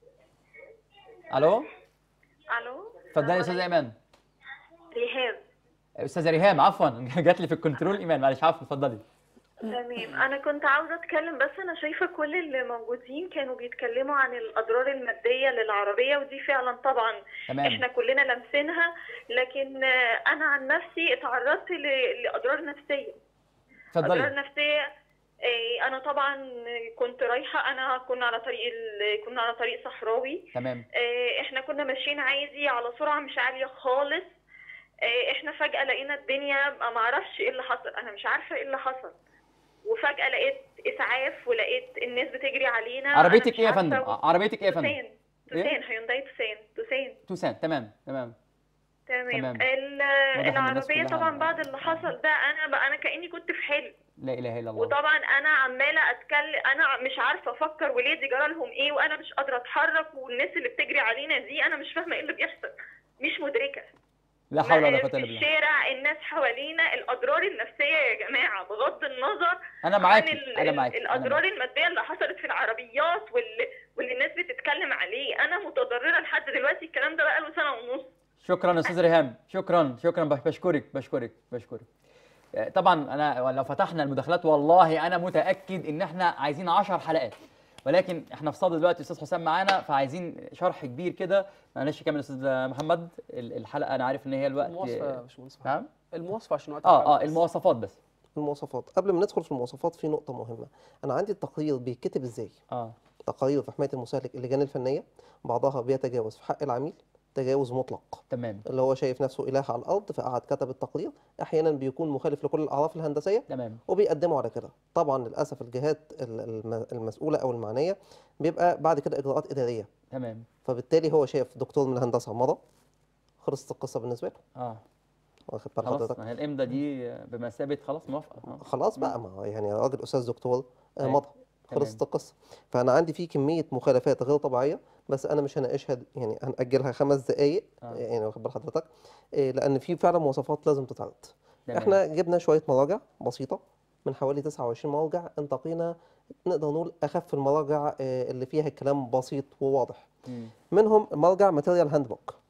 الو اتفضلي يا استاذه ايمان. ريهام. استاذه ريهام، عفوا جات لي في الكنترول ايمان، معلش عفوا، اتفضلي. تمام. انا كنت عاوزه اتكلم، بس انا شايفه كل اللي موجودين كانوا بيتكلموا عن الاضرار الماديه للعربيه، ودي فعلا طبعا تمام. احنا كلنا لامسينها، لكن انا عن نفسي اتعرضت لاضرار نفسيه. اتفضلي. اضرار نفسيه. انا طبعا كنت رايحه، كنا على طريق صحراوي، تمام. احنا كنا ماشيين عادي على سرعه مش عاليه خالص. احنا فجاه لقينا الدنيا، ما اعرفش ايه اللي حصل، انا مش عارفه ايه اللي حصل، وفجأة لقيت إسعاف ولقيت الناس بتجري علينا. عربيتك إيه يا فندم؟ عربيتك إيه يا فندم؟ توسان، هيونداي توسان. تمام. العربية طبعا بعد اللي حصل ده أنا كأني كنت في حلم. لا إله إلا الله. وطبعا أنا عمالة أتكلم، أنا مش عارفة أفكر ولادي جرى لهم إيه، وأنا مش قادرة أتحرك، والناس اللي بتجري علينا دي أنا مش فاهمة إيه اللي بيحصل، مش مدركة. لا حول ولا قوة إلا بالله. في الشارع الناس حوالينا، الأضرار النفسية يا جماعة بغض النظر أنا معاكي. الأضرار المادية اللي حصلت في العربيات واللي الناس بتتكلم عليه، أنا متضررة لحد دلوقتي، الكلام ده بقاله سنة ونص. شكرا يا أستاذ ريهام، شكرا بشكرك. طبعا أنا لو فتحنا المداخلات والله أنا متأكد إن إحنا عايزين 10 حلقات، ولكن احنا في صدد دلوقتي استاذ حسام معانا، فعايزين شرح كبير كده. معلش كمل استاذ محمد الحلقه، انا عارف ان هي الوقت. المواصفه يا باشمهندس. نعم المواصفه عشان وقت المواصفات بس. المواصفات، قبل ما ندخل في المواصفات في نقطه مهمه. انا عندي التقرير بيتكتب ازاي؟ تقارير في حمايه المستهلك اللجان الفنيه بعضها بيتجاوز في حق العميل تجاوز مطلق، تمام، اللي هو شايف نفسه اله على الارض فقعد كتب التقرير، احيانا بيكون مخالف لكل الاعراف الهندسيه، تمام، وبيقدموا على كده. طبعا للاسف الجهات المسؤوله او المعنيه بيبقى بعد كده اجراءات اداريه، تمام، فبالتالي هو شايف دكتور من الهندسه مضى، خلصت القصه بالنسبه له. واخد بال حضرتك؟ ما هي الامضه دي بمثابه خلاص موافقه. خلاص بقى، ما يعني راجل استاذ دكتور مضى، خلصت القصه. فانا عندي في كميه مخالفات غير طبيعيه، بس انا مش هناقشها، يعني هنأجلها 5 دقائق، يعني واخد بال حضرتك، لان في فعلا مواصفات لازم تتعرض. احنا جبنا شويه مراجع بسيطه من حوالي 29 مرجع، انتقينا نقدر نقول اخف المراجع اللي فيها الكلام بسيط وواضح. منهم مرجع ماتيريال هاند بوك.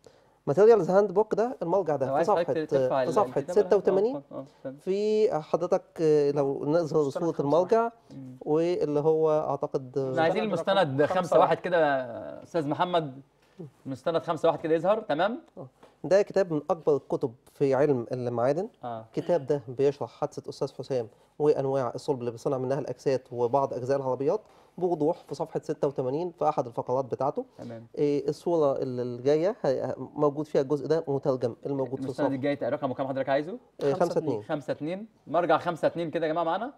ماتيريالز هاند بوك ده المرجع لو ده عايز حضرتك ترفع في صفحه الكتاب 86. في حضرتك لو نظهر صوره المرجع، واللي هو اعتقد احنا عايزين المستند 5-1 كده يا استاذ محمد، مستند 5-1 كده يظهر. تمام. ده كتاب من اكبر الكتب في علم المعادن. الكتاب ده بيشرح حادثه استاذ حسام وانواع الصلب اللي بيصنع منها الاكسات وبعض اجزاء العربيات بوضوح في صفحه 86 في احد الفقرات بتاعته. تمام. الصوره الجايه موجود فيها الجزء ده مترجم الموجود في الصفحه. المستند الجاي رقمه كام حضرتك عايزه؟ 5-2. 5-2 مرجع 5-2 كده يا جماعه معانا،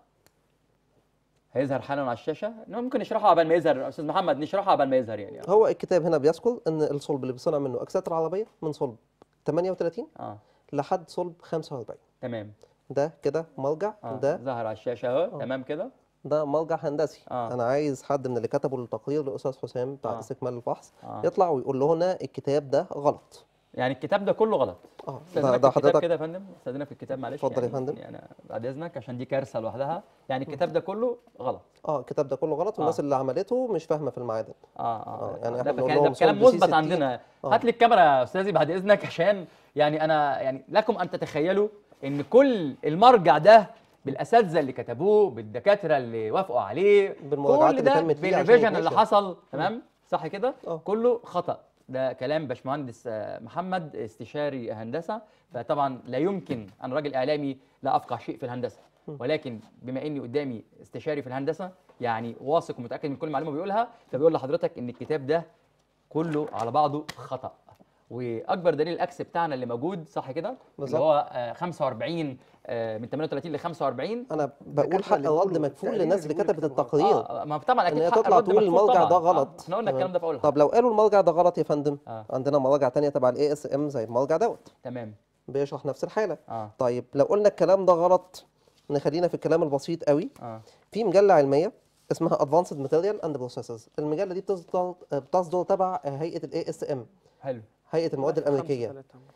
هيظهر حالا على الشاشه. ممكن نشرحه قبل ما يظهر استاذ محمد، نشرحه قبل ما يظهر يعني. هو الكتاب هنا بيذكر ان الصلب اللي بيصنع منه اكسات العربيه من صلب 38 لحد صلب 45. تمام. ده كده مرجع. ده ظهر على الشاشه اهو. تمام كده. ده مرجع هندسي. انا عايز حد من اللي كتبوا التقرير لاستاذ حسام بتاع استكمال الفحص يطلع ويقول لنا الكتاب ده غلط. يعني الكتاب ده كله غلط. ده حضرتك كده يا فندم، استاذنك في الكتاب معلش. اتفضل يعني يا فندم. يعني بعد اذنك عشان دي كارثه لوحدها. يعني الكتاب ده كله غلط. الكتاب ده كله غلط، والناس اللي عملته مش فاهمه في المعادن. يعني احنا بنقول لهم كلام مثبت عندنا. هات لي الكاميرا يا استاذي بعد اذنك، عشان يعني انا يعني لكم ان تتخيلوا ان كل المرجع ده بالاساتذه اللي كتبوه، بالدكاتره اللي وافقوا عليه، بالمراجعات اللي تمت فيه، بالريفيجن اللي حصل. تمام صح كده؟ كله خطا. ده كلام باشمهندس محمد استشاري هندسه. فطبعا لا يمكن، انا راجل اعلامي لا افقه شيء في الهندسه، ولكن بما اني قدامي استشاري في الهندسه يعني واثق ومتاكد من كل معلومه بيقولها، فبيقول لحضرتك ان الكتاب ده كله على بعضه خطا. واكبر دليل الاكس بتاعنا اللي موجود صح كده، اللي هو 45 من 38 ل 45. انا بقول حق الرد مكفول للناس اللي كتبت التقرير. ما طبعا اكيد حق الرد تقول المرجع ده غلط. احنا قلنا الكلام ده في اول طب لو قالوا المرجع ده غلط يا فندم، عندنا مراجع ثانيه تبع الاي اس ام زي المرجع دوت. تمام. بيشرح نفس الحاله. طيب لو قلنا الكلام ده غلط، نخلينا في الكلام البسيط قوي. في مجله علميه اسمها Advanced Material and Processes. المجله دي بتصدر تبع هيئه الاي اس ام. حلو. هيئه المواد الامريكيه.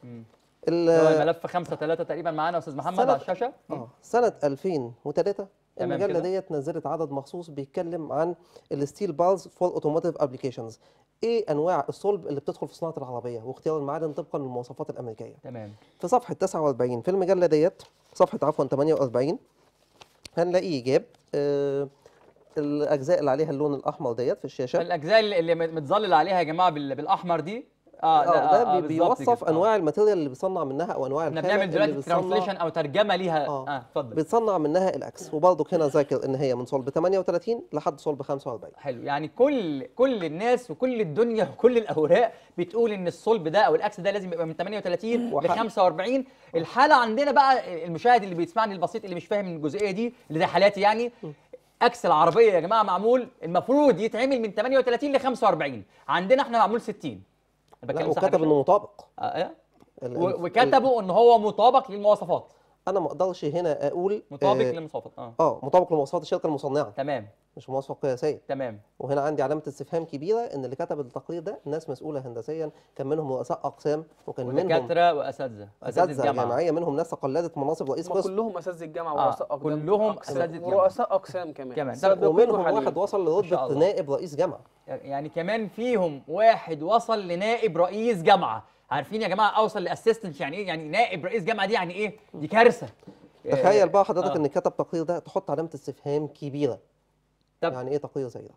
الملف 5-3 تقريبا معانا استاذ محمد على الشاشه. سنه 2003 المجله ديت نزلت عدد مخصوص بيتكلم عن الستيل بارز فور اوتوموتيف ابلكيشنز. ايه انواع الصلب اللي بتدخل في صناعه العربيه واختيار المعادن طبقا للمواصفات الامريكيه. تمام. في صفحه 49 في المجله ديت، صفحه 48 هنلاقيه جاب الاجزاء اللي عليها اللون الاحمر ديت في الشاشه. الاجزاء اللي متظلل عليها يا جماعه بالاحمر دي ده بيوصف انواع الماتيريال اللي بيصنع منها او انواع الخامه. احنا بنعمل دلوقتي ترانسليشن او ترجمه ليها. اتفضل. بيتصنع منها الاكس، وبرضك هنا ذاكر ان هي من صلب 38 لحد صلب 45. حلو. يعني كل الناس وكل الدنيا وكل الاوراق بتقول ان الصلب ده او الاكس ده لازم يبقى من 38 ل 45. الحاله عندنا بقى المشاهد اللي بيسمعني البسيط اللي مش فاهم الجزئيه دي اللي زي حالاتي يعني، اكس العربيه يا جماعه معمول المفروض يتعمل من 38 ل 45. عندنا احنا معمول 60. وكتب انه مطابق. وكتبوا ان هو مطابق للمواصفات. انا ما اقدرش هنا اقول مطابق للمواصفات. مطابق لمواصفات الشركه المصنعه. تمام. مش مواصفه قياسيه. تمام. وهنا عندي علامه استفهام كبيره ان اللي كتب التقرير ده ناس مسؤوله هندسيا، كان منهم رؤساء اقسام وكان منهم دكاتره واساتذه جامعيه، منهم ناس قلدت مناصب رئيس قسم. كلهم اساتذه الجامعه ورؤساء اقسام. كلهم اساتذه جامعه ورؤساء اقسام كمان. ومنهم واحد وصل لرتبه نائب رئيس جامعه. يعني كمان فيهم واحد وصل لنائب رئيس جامعه. عارفين يا جماعه اوصل لاسيستنت يعني ايه؟ يعني نائب رئيس جامعه دي يعني ايه؟ دي كارثه. تخيل بقى حضرتك ان كتب تقرير ده تحط علامه استفهام كبيره. يعني ايه تقرير زي ده؟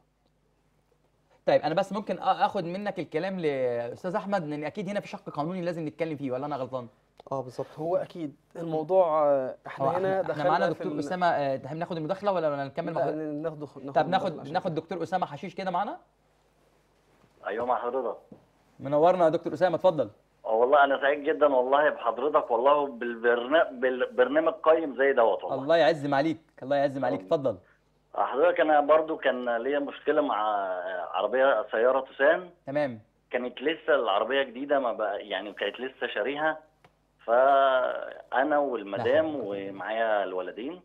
طيب انا بس ممكن اخد منك الكلام لاستاذ احمد، لان اكيد هنا في شق قانوني لازم نتكلم فيه، ولا انا غلطان؟ بالظبط. هو اكيد الموضوع احنا هنا دخلنا. احنا معانا دكتور اسامه. هناخد المداخله ولا نكمل؟ طب ناخد دكتور اسامه حشيش كده معانا. ايوه مع حضرتك. منورنا يا دكتور اسامه، اتفضل. والله انا سعيد جدا والله بحضرتك والله بالبرنامج قيم زي دوت والله. الله يعز معاليك، الله يعز معاليك، اتفضل. حضرتك انا برضو كان ليا مشكله مع عربيه سياره توسان. تمام. كانت لسه العربيه جديده، ما بقى يعني كانت لسه شاريها، فانا والمدام ومعايا الولدين.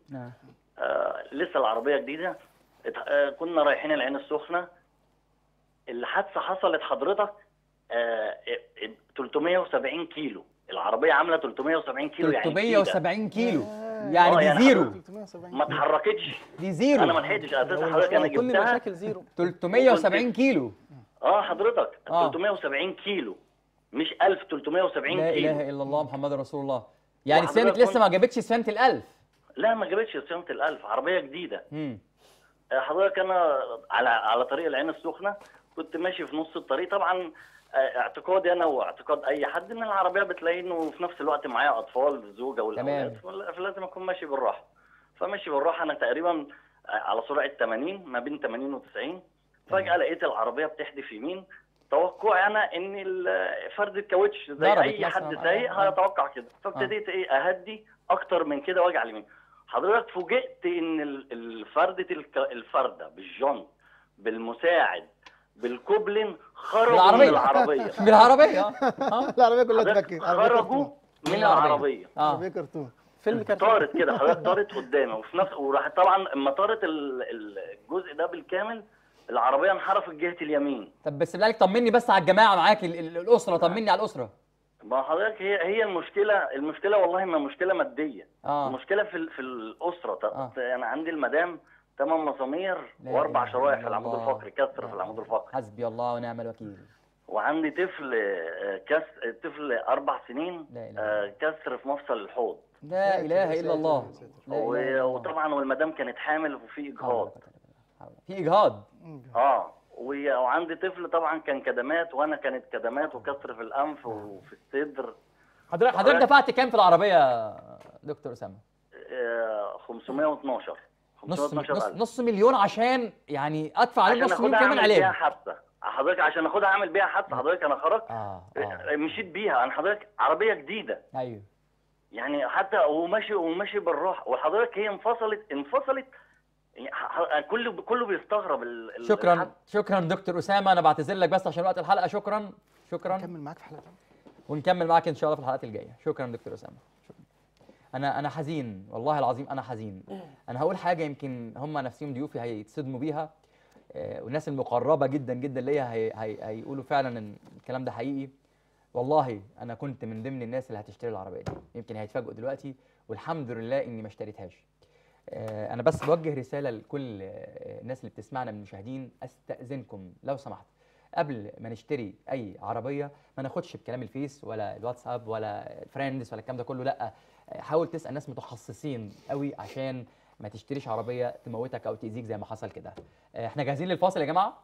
لسه العربيه جديده. كنا رايحين العين السخنه. الحادثه حصلت حضرتك 370 كيلو. العربيه عامله 370 كيلو. 370 كيلو يعني دي زيرو، ما اتحركتش. دي زيرو. انا ما لحقتش اساسا حضرتك، انا جبتها كل المشاكل زيرو. 370 كيلو حضرتك 370 كيلو مش 1370 لا كيلو. اله الا الله محمد رسول الله. يعني صيانه لسه ما جابتش صيانه ال1000؟ لا ما جابتش صيانه ال1000، عربيه جديده. حضرتك انا على طريق العين السخنه كنت ماشي في نص الطريق. طبعا اعتقادي انا واعتقاد اي حد ان العربيه بتلاقي انه في نفس الوقت معايا اطفال، الزوجه والاولاد، فلازم اكون ماشي بالراحه. فماشي بالراحه انا تقريبا على سرعه 80، ما بين 80 و90. فجاه لقيت العربيه بتحدف يمين. توقعي انا ان فرد الكاوتش زي اي حد سايق هيتوقع كده. فابتديت اهدي اكتر من كده واجي على اليمين. حضرتك فوجئت ان الفرده بالجنط بالمساعد بالكوبلين خرجوا من العربيه. بالعربيه العربيه كلها اتفكت. خرجوا من العربيه. عربيه كرتون. فيلم كرتون. طارت كده، حضرتك طارت قدامي وفي نفس وراحت طبعا اما طارت الجزء ده بالكامل العربيه انحرفت جهه اليمين. طب بس بالك طمني بس على الجماعه معاك الاسره، طمني على الاسره. ما حضرتك هي المشكله والله ما مشكله ماديه. المشكله في الاسره. انا عندي المدام 8 مسامير و4 شرايح في العمود الفقري، كسر في العمود الفقري. حسبي الله ونعم الوكيل. وعندي طفل 4 سنين كسر في مفصل الحوض. لا اله الا الله. وطبعا والمدام كانت حامل وفي اجهاض. في اجهاض. وعندي طفل طبعا كان كدمات، وانا كانت كدمات وكسر في الانف وفي الصدر. حضرتك دفعت كام في العربيه يا دكتور اسامه؟ 512. نص مليون عشان يعني ادفع عليه نص مليون كمان علاج. حضرتك عشان اخدها اعمل بيها حادثه. حضرتك انا خرجت مشيت بيها. انا حضرتك عربيه جديده. ايوه. يعني حتى وماشي بالراحه. وحضرتك هي انفصلت. كله بيستغرب. شكرا دكتور اسامه. انا بعتذر لك بس عشان وقت الحلقه. شكرا. نكمل معاك في حلقه ونكمل معاك ان شاء الله في الحلقات الجايه. شكرا دكتور اسامه. انا حزين والله العظيم. انا حزين. انا هقول حاجه يمكن هم نفسهم ضيوفي هيتصدموا بيها، والناس المقربه جدا جدا ليا هيقولوا فعلا ان الكلام ده حقيقي. والله انا كنت من ضمن الناس اللي هتشتري العربيه دي. يمكن هيتفاجئوا دلوقتي والحمد لله اني ما اشتريتهاش. انا بس بوجه رساله لكل الناس اللي بتسمعنا من المشاهدين. استاذنكم لو سمحت قبل ما نشتري اي عربيه ما ناخدش بكلام الفيس ولا الواتساب ولا الفريندز ولا الكلام ده كله. لا، حاول تسال ناس متخصصين قوي عشان ما تشتريش عربيه تموتك او تاذيك زي ما حصل كده. احنا جاهزين للفاصل يا جماعه؟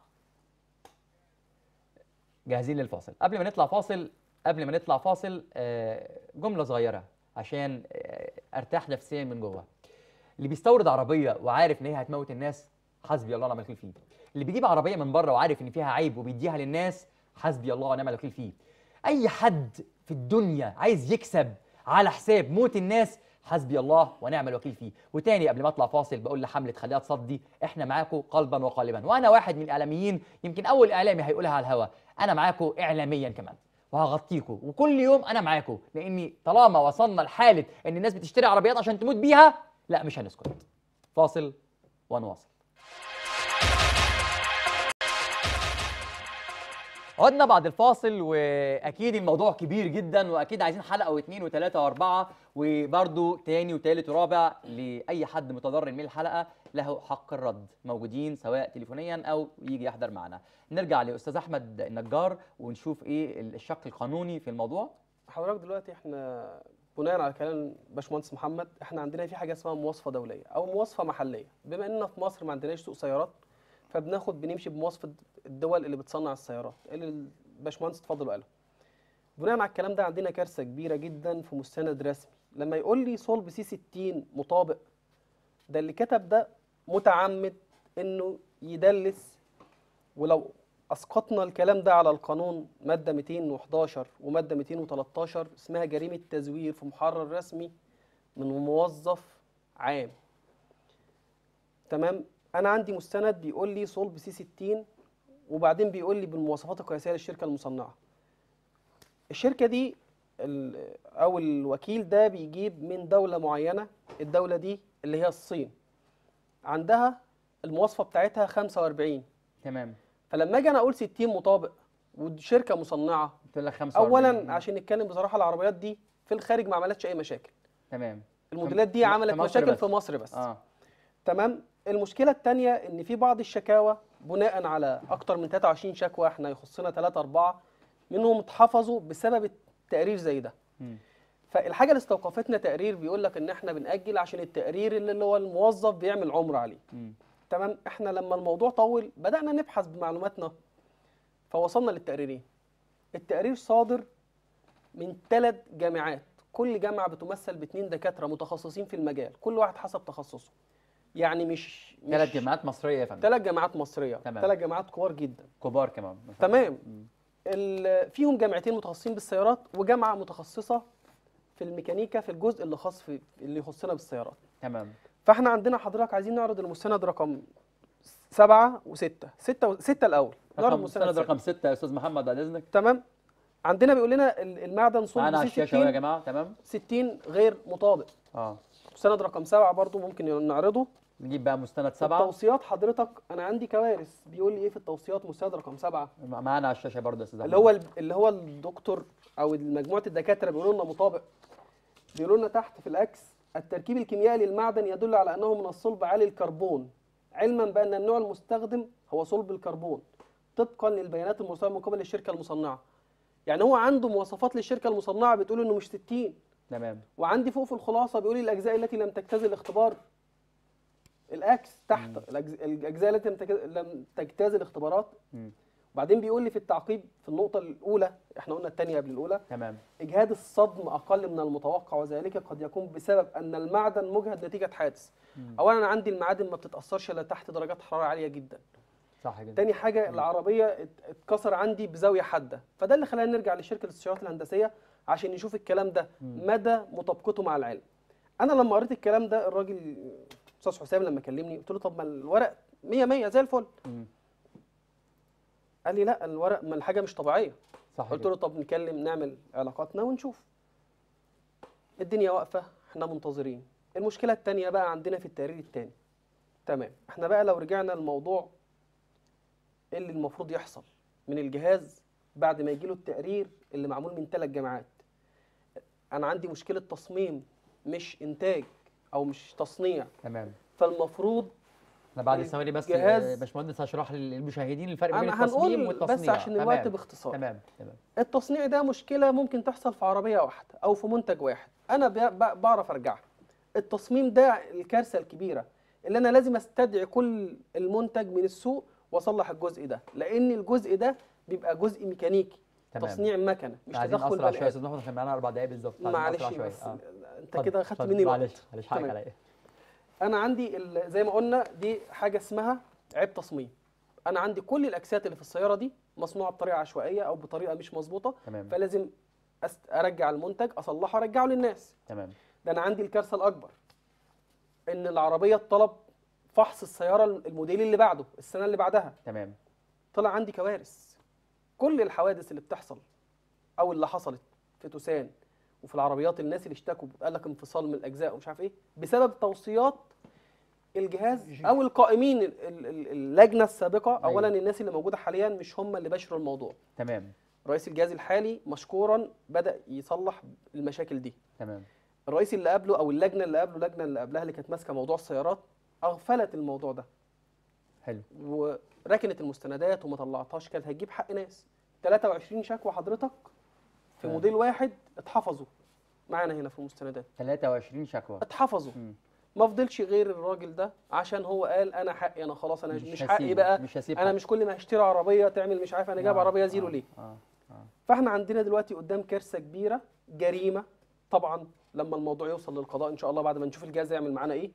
جاهزين للفاصل. قبل ما نطلع فاصل جمله صغيره عشان ارتاح نفسيا من جوه. اللي بيستورد عربيه وعارف ان هي هتموت الناس حسبي الله ونعم الوكيل فيه. اللي بيجيب عربيه من بره وعارف ان فيها عيب وبيديها للناس حسبي الله ونعم الوكيل فيه. اي حد في الدنيا عايز يكسب على حساب موت الناس حسبي الله ونعم الوكيل فيه. وتاني قبل ما اطلع فاصل بقول لحمله خليها تصدي احنا معاكم قلبا وقالبا. وانا واحد من الاعلاميين يمكن اول اعلامي هيقولها على الهوا. انا معاكم اعلاميا كمان وهغطيكم وكل يوم انا معاكم، لاني طالما وصلنا لحاله ان الناس بتشتري عربيات عشان تموت بيها لا مش هنسكت. فاصل ونواصل. عدنا بعد الفاصل واكيد الموضوع كبير جدا واكيد عايزين حلقه واثنين وثلاثه واربعه وبرده تاني وثالث ورابع. لاي حد متضرر من الحلقه له حق الرد، موجودين سواء تليفونيا او يجي يحضر معنا. نرجع لاستاذ احمد النجار ونشوف ايه الشق القانوني في الموضوع. حضرتك دلوقتي احنا بناء على كلام باشمهندس محمد احنا عندنا في حاجه اسمها مواصفه دوليه او مواصفه محليه. بما اننا في مصر ما عندناش سوق سيارات بنمشي بمواصفه الدول اللي بتصنع السيارات اللي الباشمهندس اتفضل وقاله. بناء على الكلام ده عندنا كارثه كبيره جدا في مستند رسمي. لما يقول لي صلب سي 60 مطابق، ده اللي كتب ده متعمد انه يدلس. ولو اسقطنا الكلام ده على القانون ماده 211 وماده 213 اسمها جريمه تزوير في محرر رسمي من موظف عام. تمام؟ انا عندي مستند بيقول لي صلب سي 60 وبعدين بيقول لي بالمواصفات القياسيه للشركه المصنعه. الشركه دي او الوكيل ده بيجيب من دوله معينه، الدوله دي اللي هي الصين عندها المواصفه بتاعتها 45. تمام. فلما اجي انا اقول 60 مطابق وشركه مصنعه قلت لك 45. اولا عشان نتكلم بصراحه العربيات دي في الخارج ما عملتش اي مشاكل. تمام. الموديلات دي عملت مشاكل في مصر بس. تمام. المشكله الثانيه ان في بعض الشكاوى بناء على اكتر من 23 شكوى احنا يخصنا 3 4 منهم اتحفظوا بسبب التقرير زي ده. فالحاجه اللي استوقفتنا تقرير بيقول لك ان احنا بنأجل عشان التقرير اللي هو الموظف بيعمل عمره عليه. تمام. احنا لما الموضوع طول بدأنا نبحث بمعلوماتنا فوصلنا للتقريرين. التقرير صادر من 3 جامعات، كل جامعه بتمثل ب2 دكاتره متخصصين في المجال، كل واحد حسب تخصصه. يعني مش 3 جامعات مصريه يا فندم. 3 جامعات مصريه، تمام. 3 جامعات كبار جدا. كبار كمان. تمام. فيهم جامعتين متخصصين بالسيارات وجامعه متخصصه في الميكانيكا في الجزء اللي خاص في اللي يخصنا بالسيارات. تمام. فاحنا عندنا حضرتك عايزين نعرض المستند رقم 7 و6. 6 الاول. نعرض المستند رقم 6 يا استاذ محمد بعد اذنك. تمام. عندنا بيقول لنا المعدن صلب معانا على الشاشه يا جماعه. تمام. 60 غير مطابق. مستند رقم 7 برضو ممكن نعرضه. نجيب بقى مستند 7. التوصيات حضرتك انا عندي كوارث. بيقول لي ايه في التوصيات مستند رقم 7 معانا على الشاشه برضه يا استاذ اللي هو الدكتور او مجموعه الدكاتره بيقولوا لنا مطابق. بيقولوا لنا تحت في الاكس التركيب الكيميائي للمعدن يدل على انه من الصلب عالي الكربون، علما بان النوع المستخدم هو صلب الكربون طبقا للبيانات المرسله من قبل الشركه المصنعه. يعني هو عنده مواصفات للشركه المصنعه بتقول انه مش 60. تمام. وعندي فوق في الخلاصه بيقول لي الاجزاء التي لم تجتاز الاختبار. الاكس تحت الاجزاء التي لم تجتاز الاختبارات. وبعدين بيقول لي في التعقيب في النقطه الاولى، احنا قلنا الثانيه قبل الاولى. تمام. اجهاد الصدم اقل من المتوقع وذلك قد يكون بسبب ان المعدن مجهد نتيجه حادث. اولا انا عندي المعادن ما بتتاثرش الا تحت درجات حراره عاليه جدا. صح جدا. تاني حاجه العربيه اتكسر عندي بزاويه حاده، فده اللي خلانا نرجع لشركه الاستشارات الهندسيه عشان نشوف الكلام ده مدى مطابقته مع العلم. انا لما قريت الكلام ده الراجل استاذ حسام لما كلمني قلت له طب ما الورق 100 زي الفل. قال لي لا الورق ما الحاجه مش طبيعيه. صح. قلت له طب نعمل علاقاتنا ونشوف. الدنيا واقفه احنا منتظرين. المشكله الثانيه بقى عندنا في التقرير الثاني. تمام. احنا بقى لو رجعنا للموضوع ايه اللي المفروض يحصل من الجهاز بعد ما يجيله التقرير اللي معمول من 3 جامعات. انا عندي مشكله تصميم مش انتاج او مش تصنيع. تمام. فالمفروض انا بعد ثواني بس باشمهندس هشرح للمشاهدين الفرق بين التصميم والتصنيع. بس عشان الوقت باختصار. تمام. التصنيع ده مشكله ممكن تحصل في عربيه واحده او في منتج واحد، انا بعرف ارجعها. التصميم ده الكارثه الكبيره اللي انا لازم استدعي كل المنتج من السوق واصلح الجزء ده، لان الجزء ده بيبقى جزء ميكانيكي. تمام. تصنيع مكنه مش تدخل بني ادم. عشان ناخد معانا 4 دقايق بالظبط. معلش بس انت كده خدت مني وقت. معلش حقك عليا. انا عندي زي ما قلنا دي حاجه اسمها عيب تصميم. انا عندي كل الاكسات اللي في السياره دي مصنوعه بطريقه عشوائيه او بطريقه مش مظبوطه. فلازم ارجع المنتج اصلحه وارجعه للناس. تمام. ده انا عندي الكارثه الاكبر ان العربيه طلب فحص السياره الموديل اللي بعده السنه اللي بعدها. تمام. طلع عندي كوارث. كل الحوادث اللي بتحصل او اللي حصلت في توسان وفي العربيات الناس اللي اشتكوا قال لك انفصال من الاجزاء ومش عارف ايه بسبب توصيات الجهاز او القائمين اللجنه السابقه. اولا الناس اللي موجوده حاليا مش هم اللي بشروا الموضوع. تمام. رئيس الجهاز الحالي مشكورا بدا يصلح المشاكل دي. تمام. الرئيس اللي قبله او اللجنه اللي قبله اللجنه اللي قبلها اللي كانت ماسكه موضوع السيارات اغفلت الموضوع ده. حلو. وركنت المستندات وما طلعتهاش. كانت هتجيب حق ناس. 23 شكوى حضرتك في موديل واحد اتحفظوا معانا هنا في المستندات. 23 شكوى اتحفظوا. ما فضلش غير الراجل ده عشان هو قال انا حقي، انا خلاص انا مش حقي بقى. انا مش كل ما هشتري عربيه تعمل مش عارف انا جايب عربيه زيرو ليه. فاحنا عندنا دلوقتي قدام كارثه كبيره، جريمه طبعا لما الموضوع يوصل للقضاء ان شاء الله بعد ما نشوف الجهاز يعمل معانا ايه.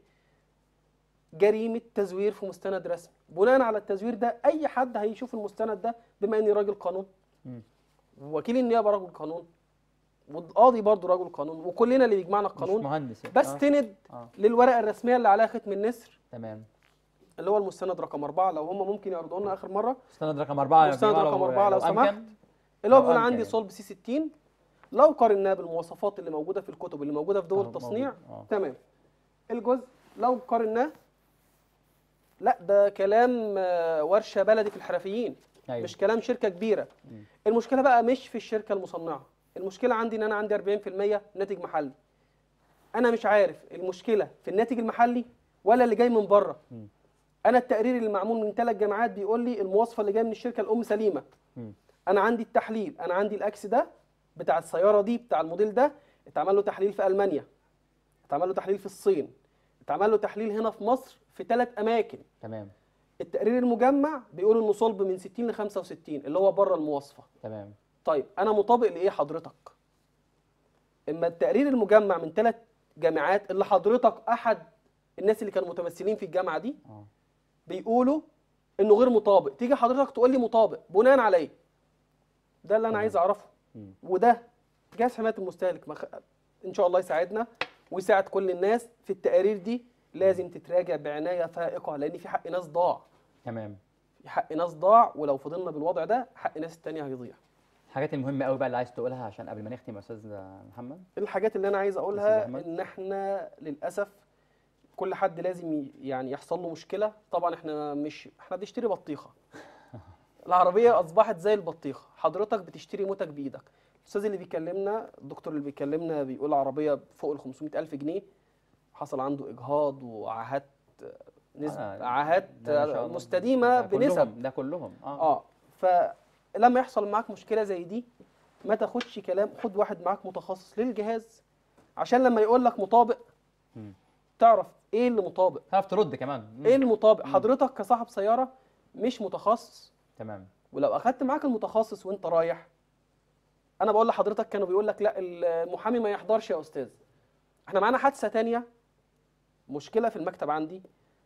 جريمه تزوير في مستند رسمي. بناء على التزوير ده اي حد هيشوف المستند ده بما اني راجل قانون ووكيل النيابه راجل قانون والقاضي برضه راجل قانون وكلنا اللي بيجمعنا القانون مش مهندس يعني. بستند للورقه الرسميه اللي عليها ختم النسر. تمام. اللي هو المستند رقم 4 لو هم ممكن يعرضوا لنا اخر مره. مستند رقم 4 مستند رقم 4 لو سمحت. اللي هو بيقول عندي صلب سي 60 لو قارناه بالمواصفات اللي موجوده في الكتب اللي موجوده في دول التصنيع. تمام. الجزء لو قارناه لا ده كلام ورشه بلدي في الحرفيين. أيوة. مش كلام شركه كبيره. المشكله بقى مش في الشركه المصنعه، المشكله عندي ان انا عندي 40% ناتج محلي. انا مش عارف المشكله في الناتج المحلي ولا اللي جاي من بره. انا التقرير اللي معمول من 3 جامعات بيقول لي المواصفه اللي جايه من الشركه الام سليمه. انا عندي التحليل، انا عندي الاكس ده بتاع السياره دي بتاع الموديل ده اتعمل له تحليل في المانيا، اتعمل له تحليل في الصين، اتعمل له تحليل هنا في مصر في 3 اماكن. تمام. التقرير المجمع بيقول انه صلب من 60 ل 65 اللي هو بره المواصفه. تمام. طيب انا مطابق لايه حضرتك؟ اما التقرير المجمع من 3 جامعات اللي حضرتك احد الناس اللي كانوا متمثلين في الجامعه دي بيقولوا انه غير مطابق، تيجي حضرتك تقول لي مطابق بناء على ايه؟ ده اللي انا عايز اعرفه. وده جهاز حمايه المستهلك ان شاء الله يساعدنا ويساعد كل الناس في التقارير دي. لازم تتراجع بعنايه فائقه لان في حق ناس ضاع. تمام. في حق ناس ضاع، ولو فضلنا بالوضع ده حق ناس التانية هيضيع. الحاجات المهمه قوي بقى اللي عايز تقولها عشان قبل ما نختم يا استاذ محمد. الحاجات اللي انا عايز اقولها ان احنا للاسف كل حد لازم يعني يحصل له مشكله. طبعا احنا بنشتري بطيخه. العربيه اصبحت زي البطيخه، حضرتك بتشتري منتج بايدك. الاستاذ اللي بيكلمنا، الدكتور اللي بيكلمنا بيقول عربيه فوق ال 500,000 جنيه حصل عنده اجهاض وعاهات عاهات مستديمه بنسب. ده كلهم فلما يحصل معاك مشكله زي دي ما تاخدش كلام، خد واحد معاك متخصص للجهاز عشان لما يقول لك مطابق تعرف ايه اللي مطابق، تعرف ترد كمان. ايه اللي مطابق. حضرتك كصاحب سياره مش متخصص. تمام. ولو اخدت معاك المتخصص وانت رايح، انا بقول لحضرتك كانوا بيقول لك لا المحامي ما يحضرش يا استاذ. احنا معانا حادثه تانية، مشكله في المكتب عندي،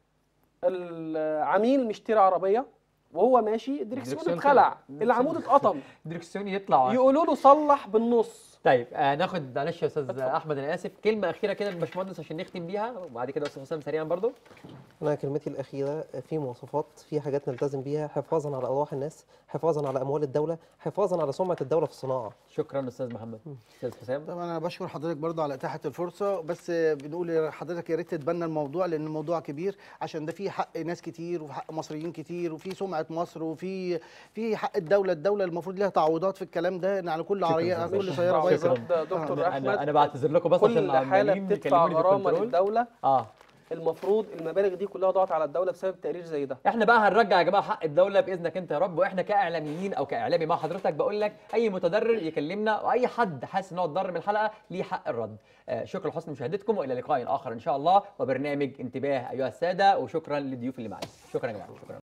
العميل مشتري عربيه وهو ماشي الدركسيون اتخلع، العمود اتقطم، الدركسيون يطلع يقولوا له صلح بالنص. طيب ناخد معلش يا استاذ احمد، انا اسف، كلمه اخيره كده للباشمهندس عشان نختم بيها، وبعد كده استاذ حسام سريعا برضو. انا كلمتي الاخيره في مواصفات، في حاجات نلتزم بيها حفاظا على ارواح الناس، حفاظا على اموال الدوله، حفاظا على سمعه الدوله في الصناعه. شكرا استاذ محمد. استاذ حسام. طبعا انا بشكر حضرتك برضو على اتاحه الفرصه، بس بنقول لحضرتك يا ريت تتبنى الموضوع لان الموضوع كبير، عشان ده في حق ناس كتير وفي حق مصريين كتير وفي سمعه مصر وفي حق الدوله المفروض لها تعويضات في الكلام ده على كل عربيه، كل سياره بايظه. دكتور احمد انا بعتذر لكم بس عشان كل حاله بتدفع غرامه للدوله. المفروض المبالغ دي كلها ضاعت على الدوله بسبب تقرير زي ده. احنا بقى هنرجع يا جماعه حق الدوله باذنك انت يا رب، واحنا كاعلاميين او كاعلامي مع حضرتك بقول لك اي متضرر يكلمنا، واي حد حاسس ان هو اتضرر من الحلقه ليه حق الرد. شكرا لحسن مشاهدتكم، والى لقاء اخر ان شاء الله وبرنامج انتباه ايها الساده، وشكرا للضيوف اللي معانا. شكرا يا جماعه. شكرا.